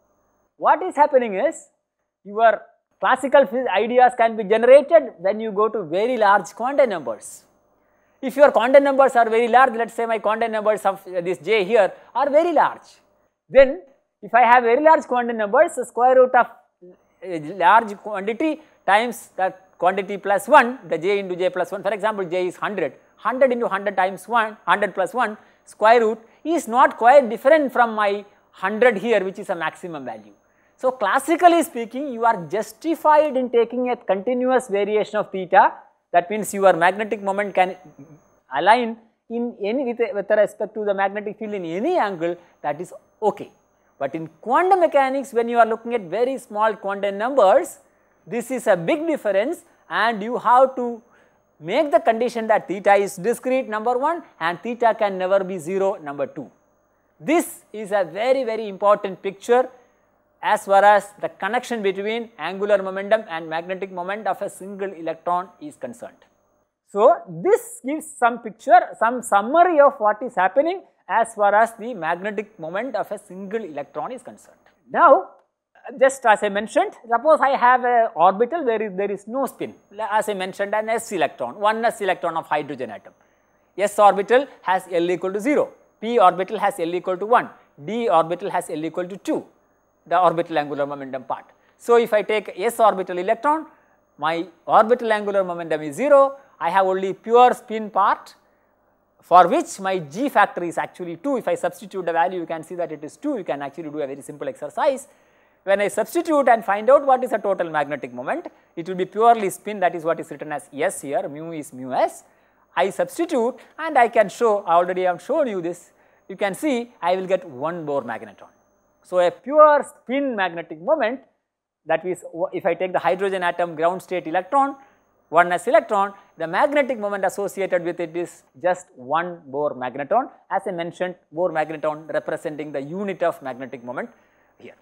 what is happening is your classical ideas can be generated when you go to very large quantum numbers. If your quantum numbers are very large, let us say my quantum numbers of this j here are very large, then if I have very large quantum numbers, the square root of a large quantity times that quantity plus one, the j into j plus one, for example, j is one hundred, one hundred into one hundred times one, one hundred plus one, square root is not quite different from my one hundred here, which is a maximum value. So, classically speaking, you are justified in taking a continuous variation of theta. That means your magnetic moment can align in any with, with respect to the magnetic field in any angle, that is okay. But in quantum mechanics, when you are looking at very small quantum numbers, this is a big difference, and you have to make the condition that theta is discrete, number one, and theta can never be zero, number two. This is a very very important picture as far as the connection between angular momentum and magnetic moment of a single electron is concerned. So, this gives some picture, some summary of what is happening as far as the magnetic moment of a single electron is concerned. Now, just as I mentioned, suppose I have a orbital where is, there is no spin, as I mentioned an s electron, one s electron of hydrogen atom. S orbital has L equal to zero, p orbital has L equal to one, d orbital has L equal to two, the orbital angular momentum part. So, if I take s orbital electron, my orbital angular momentum is zero, I have only pure spin part, for which my g factor is actually two. If I substitute the value, you can see that it is two. You can actually do a very simple exercise. When I substitute and find out what is the total magnetic moment, it will be purely spin, that is what is written as S here, mu is mu s. I substitute and I can show, already I have shown you this, you can see I will get one Bohr magneton. So, a pure spin magnetic moment, that is if I take the hydrogen atom ground state electron, one s electron, the magnetic moment associated with it is just one Bohr magneton, as I mentioned, Bohr magneton representing the unit of magnetic moment here.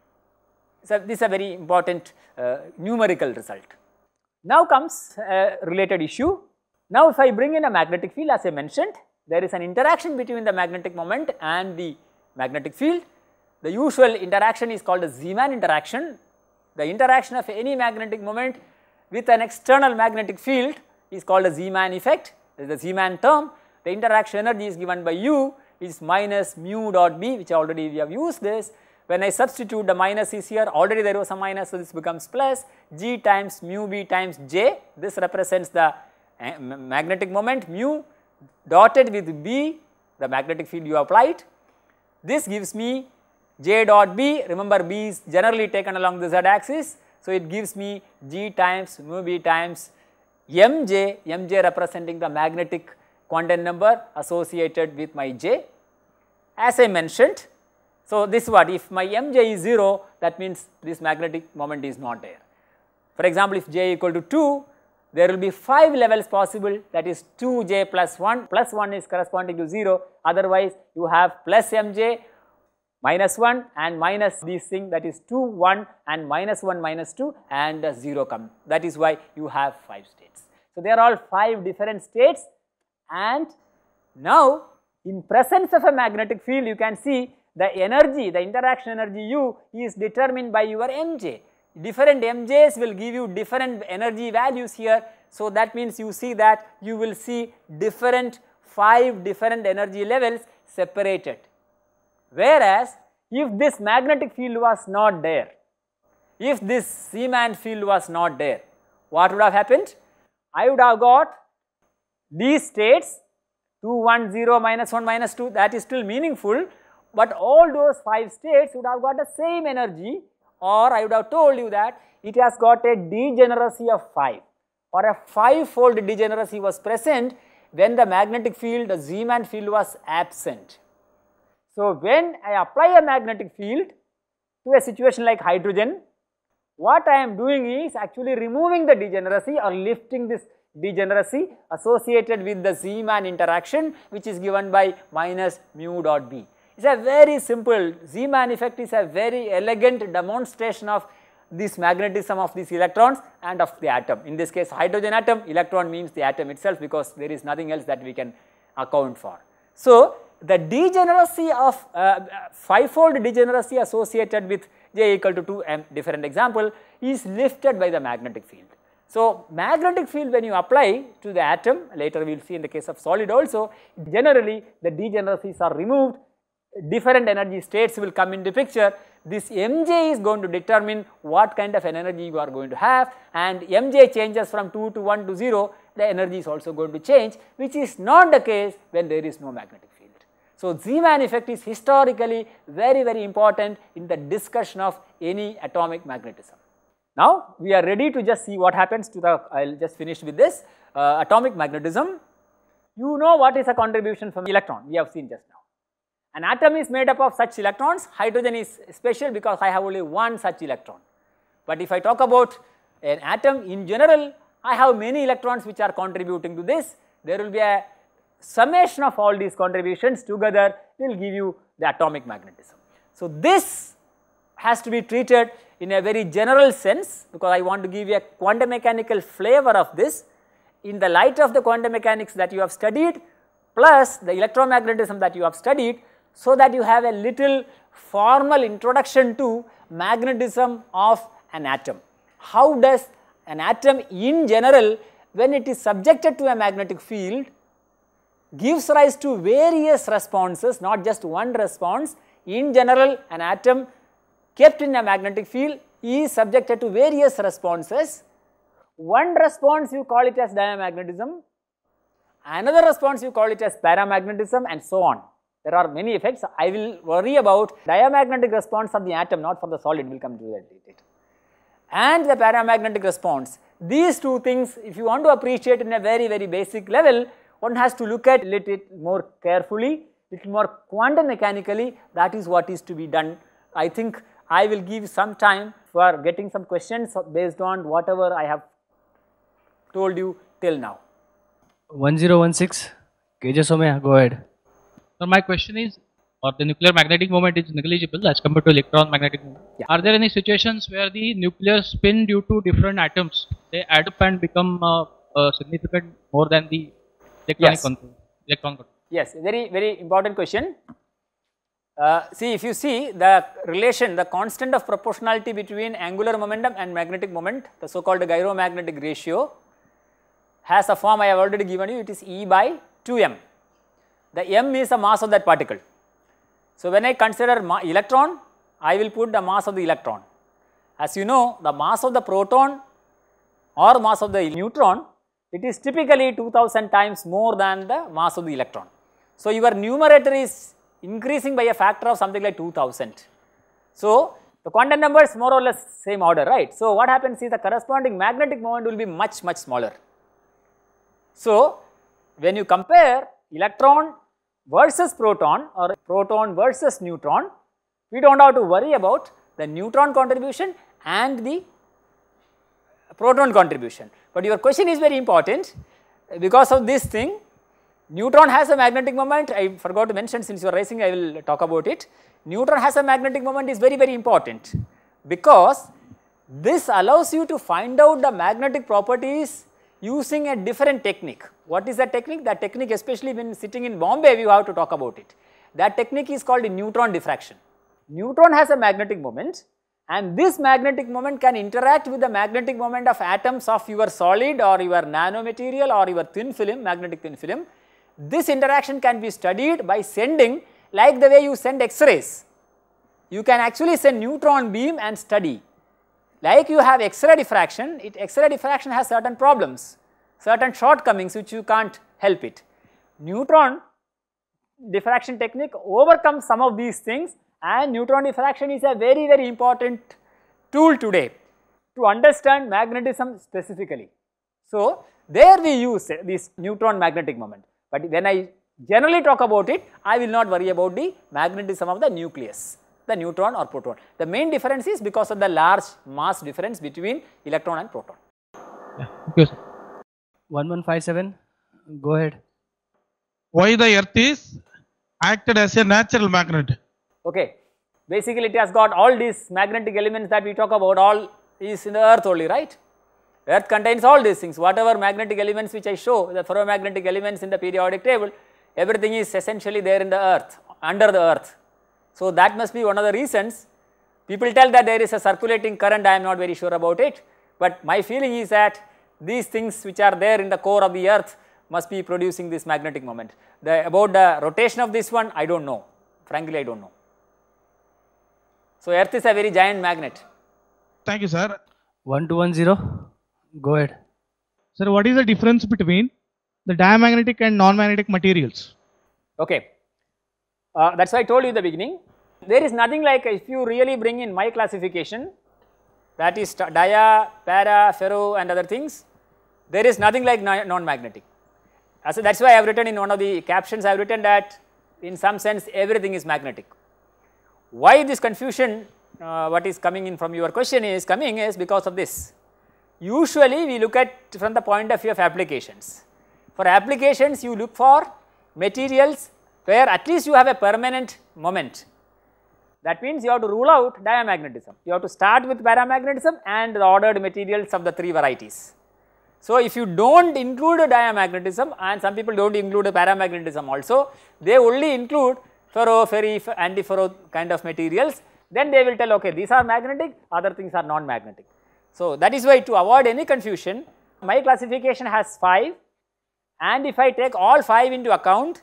So, this is a very important uh, numerical result. Now comes a related issue. Now, if I bring in a magnetic field, as I mentioned, there is an interaction between the magnetic moment and the magnetic field. The usual interaction is called a Zeeman interaction. The interaction of any magnetic moment with an external magnetic field is called a Zeeman effect. There is a Zeeman term. The interaction energy is given by U, is minus mu dot B, which already we have used this. When I substitute, the minus is here, already there was a minus, so this becomes plus G times mu B times J. This represents the uh, magnetic moment, mu dotted with B, the magnetic field you applied. This gives me J dot B, remember B is generally taken along the Z axis. So, it gives me G times mu B times Mj, Mj representing the magnetic quantum number associated with my J. As I mentioned, so this is what, if my Mj is zero, that means this magnetic moment is not there. For example, if J equal to two, there will be five levels possible, that is two J plus one, plus one is corresponding to zero, otherwise you have plus Mj, minus one and minus this thing, that is two, one and minus one, minus two and uh, zero come. That is why you have five states. So, they are all five different states, and now in presence of a magnetic field you can see the energy, the interaction energy U is determined by your Mj. Different Mj's will give you different energy values here. So, that means you see that you will see different five different energy levels separated. Whereas, if this magnetic field was not there, if this Zeeman field was not there, what would have happened? I would have got these states two, one, zero, minus one, minus two, that is still meaningful, but all those five states would have got the same energy or I would have told you that it has got a degeneracy of five, or a five-fold degeneracy was present when the magnetic field, the Zeeman field was absent. So, when I apply a magnetic field to a situation like hydrogen, what I am doing is actually removing the degeneracy or lifting this degeneracy associated with the Zeeman interaction, which is given by minus mu dot B. It is a very simple, Zeeman effect is a very elegant demonstration of this magnetism of these electrons and of the atom. In this case hydrogen atom, electron means the atom itself, because there is nothing else that we can account for. So, the degeneracy of uh, five-fold degeneracy associated with J equal to two m, different example, is lifted by the magnetic field. So, magnetic field when you apply to the atom, later we will see in the case of solid also, generally the degeneracies are removed, different energy states will come into picture. This mj is going to determine what kind of an energy you are going to have, and mj changes from two to one to zero, the energy is also going to change, which is not the case when there is no magnetic field. So, Zeeman effect is historically very very important in the discussion of any atomic magnetism. Now, we are ready to just see what happens to the, I will just finish with this uh, atomic magnetism. You know what is a contribution from electron, we have seen just now. An atom is made up of such electrons, hydrogen is special because I have only one such electron. But if I talk about an atom in general, I have many electrons which are contributing to this. There will be a summation of all these contributions together will give you the atomic magnetism. So, this has to be treated in a very general sense, because I want to give you a quantum mechanical flavor of this in the light of the quantum mechanics that you have studied plus the electromagnetism that you have studied, so that you have a little formal introduction to magnetism of an atom. How does an atom in general, when it is subjected to a magnetic field, gives rise to various responses, not just one response. In general, an atom kept in a magnetic field is subjected to various responses. One response you call it as diamagnetism, another response you call it as paramagnetism, and so on. There are many effects. I will worry about diamagnetic response of the atom, not for the solid, we will come to that later. And the paramagnetic response. These two things, if you want to appreciate in a very very basic level, one has to look at it more carefully, little more quantum mechanically. That is what is to be done. I think I will give some time for getting some questions based on whatever I have told you till now. one zero one six, K G Suresh, go ahead. So my question is, or the nuclear magnetic moment is negligible as compared to electron magnetic moment. Yeah. Are there any situations where the nuclear spin due to different atoms, they add up and become uh, uh, significant more than the electronic Yes. control? Electron control. Yes, very very important question. Uh, see, if you see the relation, the constant of proportionality between angular momentum and magnetic moment, the so called gyromagnetic ratio, has a form I have already given you, it is E by two m. The m is the mass of that particle. So, when I consider electron, I will put the mass of the electron. As you know, the mass of the proton or mass of the neutron, it is typically two thousand times more than the mass of the electron. So, your numerator is increasing by a factor of something like two thousand. So, the quantum number is more or less same order, right. So, what happens is the corresponding magnetic moment will be much much smaller. So, when you compare electron versus proton or proton versus neutron, we do not have to worry about the neutron contribution and the proton contribution. But your question is very important because of this thing. Neutron has a magnetic moment, I forgot to mention, since you are raising I will talk about it. Neutron has a magnetic moment is very very important because this allows you to find out the magnetic properties using a different technique. What is that technique? That technique, especially when sitting in Bombay, you have to talk about it. That technique is called neutron diffraction. Neutron has a magnetic moment, and this magnetic moment can interact with the magnetic moment of atoms of your solid or your nanomaterial or your thin film, magnetic thin film. This interaction can be studied by sending, like the way you send X-rays. You can actually send neutron beam and study. Like you have X-ray diffraction, it X-ray diffraction has certain problems, certain shortcomings which you can't help it. Neutron diffraction technique overcomes some of these things, and neutron diffraction is a very very important tool today to understand magnetism specifically. So, there we use this neutron magnetic moment, but when I generally talk about it, I will not worry about the magnetism of the nucleus, the neutron or proton. The main difference is because of the large mass difference between electron and proton. Yeah. Okay, sir. one one five seven, go ahead. Why the earth is acted as a natural magnet? Okay, basically it has got all these magnetic elements that we talk about, all is in the earth only, right? Earth contains all these things, whatever magnetic elements which I show, the ferromagnetic elements in the periodic table, everything is essentially there in the earth, under the earth. So that must be one of the reasons. People tell that there is a circulating current, I am not very sure about it, but my feeling is that these things which are there in the core of the earth must be producing this magnetic moment. The, about the rotation of this one, I do not know, frankly I do not know. So earth is a very giant magnet. Thank you, sir. one two one zero, go ahead. Sir, what is the difference between the diamagnetic and non-magnetic materials? Okay, uh, that is why I told you in the beginning. There is nothing like, if you really bring in my classification, that is dia, para, ferro and other things, there is nothing like non-magnetic. So that is why I have written in one of the captions, I have written that in some sense everything is magnetic. Why this confusion, uh, what is coming in from your question is coming is because of this. Usually we look at from the point of view of applications. For applications you look for materials where at least you have a permanent moment. That means you have to rule out diamagnetism. You have to start with paramagnetism and the ordered materials of the three varieties. So if you do not include diamagnetism, and some people do not include paramagnetism also, they only include ferro, ferri, antiferro kind of materials, then they will tell, okay, these are magnetic, other things are non-magnetic. So that is why, to avoid any confusion, my classification has five, and if I take all five into account,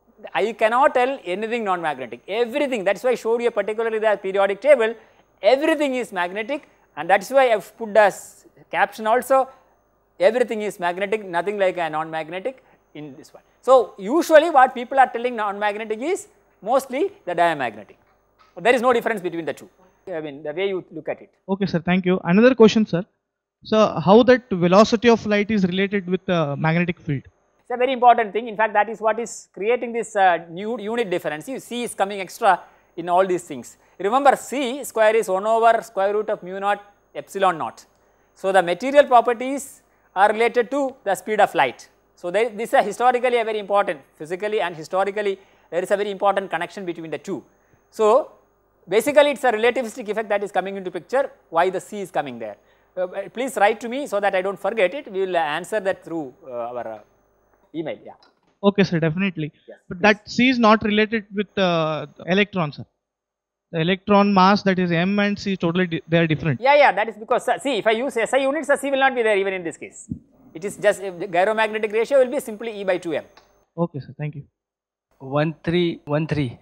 I cannot tell anything non-magnetic, everything. That is why I showed you particularly the periodic table, everything is magnetic, and that is why I have put the caption also, everything is magnetic, nothing like a non-magnetic in this one. So usually what people are telling non-magnetic is mostly the diamagnetic. There is no difference between the two, I mean the way you look at it. Okay, sir, thank you. Another question, sir. So how that velocity of light is related with the magnetic field? It is a very important thing. In fact, that is what is creating this uh, new unit difference. You see, C is coming extra in all these things. Remember, C square is one over square root of mu naught epsilon naught. So the material properties are related to the speed of light. So there, this is a historically a very important, physically and historically there is a very important connection between the two. So basically it is a relativistic effect that is coming into picture, why the C is coming there. Uh, please write to me so that I do not forget it, we will answer that through uh, our uh, email. Yeah. Okay, sir, definitely. Yes, but please. That C is not related with uh, electrons, sir. The electron mass, that is M and C, totally they are different. Yeah, yeah, that is because uh, see, if I use S I units, the C will not be there even in this case. It is just uh, the gyromagnetic ratio will be simply E by two M. Okay, sir, thank you. one three one three,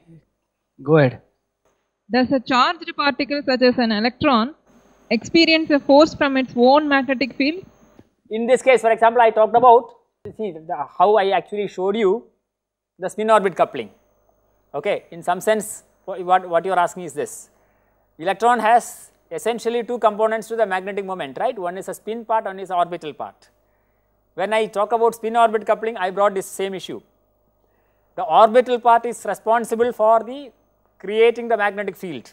go ahead. Does a charged particle such as an electron experience a force from its own magnetic field? In this case, for example, I talked about, see the, how I actually showed you the spin orbit coupling. Okay, in some sense, what, what you are asking is this. Electron has essentially two components to the magnetic moment, right? One is a spin part, one is the orbital part. When I talk about spin orbit coupling, I brought this same issue. The orbital part is responsible for the creating the magnetic field.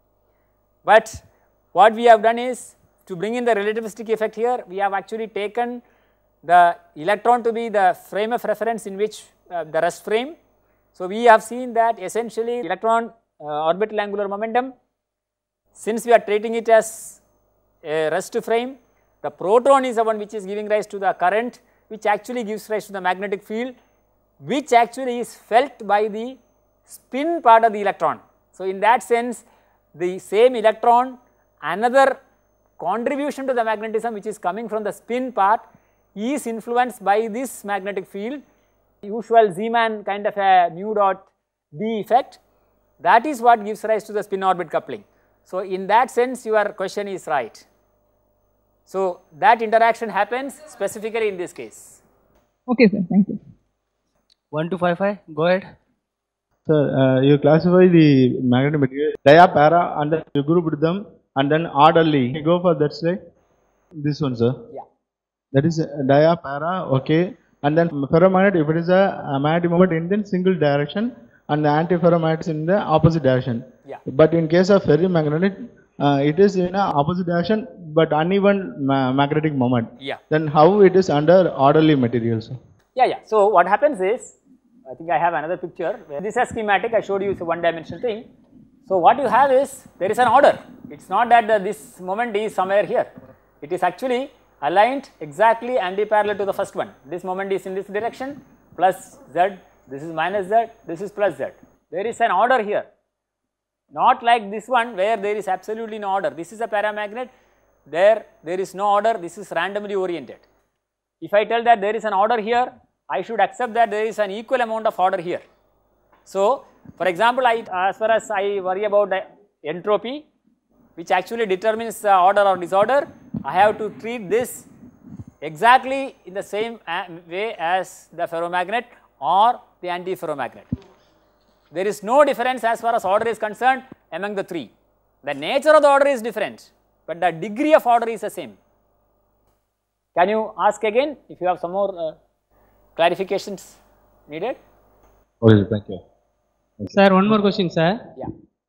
But what we have done is, to bring in the relativistic effect here, we have actually taken the electron to be the frame of reference in which uh, the rest frame. So we have seen that essentially electron uh, orbital angular momentum, since we are treating it as a rest frame, the proton is the one which is giving rise to the current, which actually gives rise to the magnetic field, which actually is felt by the spin part of the electron. So in that sense, the same electron, another contribution to the magnetism which is coming from the spin part is influenced by this magnetic field, usual Zeeman kind of a mu dot B effect. That is what gives rise to the spin orbit coupling. So in that sense, your question is right. So that interaction happens specifically in this case. Okay, sir, thank you. one two five five, go ahead. Sir, uh, you classify the magnetic material dia, para, and you grouped them and then orderly. You go for that slide. This one, sir. Yeah. That is dia, para, okay. And then ferromagnet, if it is a, a magnetic moment in the single direction, and the antiferromagnet is in the opposite direction. Yeah. But in case of ferromagnet, uh, it is in a opposite direction, but uneven ma magnetic moment. Yeah. Then how it is under orderly materials? Yeah, yeah. So what happens is, I think I have another picture. Where this is a schematic. I showed you it's a one-dimensional thing. So what you have is there is an order. It's not that uh, this moment is somewhere here. It is actually aligned exactly anti-parallel to the first one. This moment is in this direction, plus z. This is minus z. This is plus z. There is an order here. Not like this one where there is absolutely no order. This is a paramagnet. There, there is no order. This is randomly oriented. If I tell that there is an order here, I should accept that there is an equal amount of order here. So, for example, I, as far as I worry about the entropy, which actually determines the order or disorder, I have to treat this exactly in the same way as the ferromagnet or the antiferromagnet. There is no difference as far as order is concerned among the three. The nature of the order is different, but the degree of order is the same. Can you ask again if you have some more uh, clarifications needed? Okay, thank you. Sir, one more question, sir. Yeah.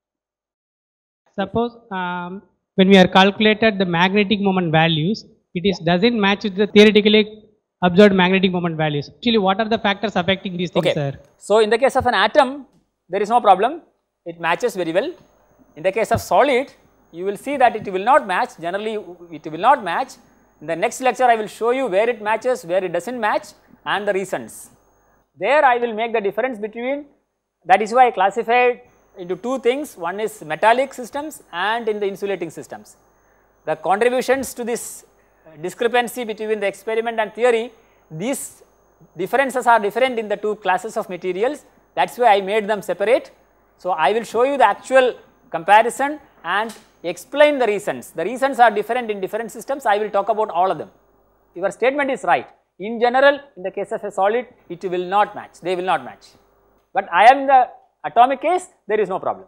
Suppose um, when we are calculated the magnetic moment values, it is doesn't match with the theoretically observed magnetic moment values. Actually, what are the factors affecting these things, Okay. sir? So, in the case of an atom, there is no problem. It matches very well. In the case of solid, you will see that it will not match. Generally, it will not match. In the next lecture, I will show you where it matches, where it doesn't match, and the reasons. There, I will make the difference between. That is why I classified into two things. One is metallic systems and in the insulating systems. The contributions to this discrepancy between the experiment and theory, these differences are different in the two classes of materials. That is why I made them separate. So, I will show you the actual comparison and explain the reasons. The reasons are different in different systems. I will talk about all of them. Your statement is right. In general, in the case of a solid, it will not match. They will not match. But I am in the atomic case, there is no problem.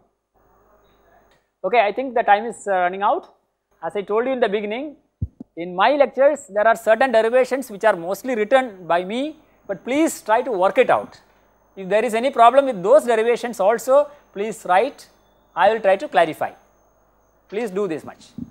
Okay, I think the time is uh, running out. As I told you in the beginning, in my lectures, there are certain derivations which are mostly written by me, but please try to work it out. If there is any problem with those derivations also, please write. I will try to clarify. Please do this much.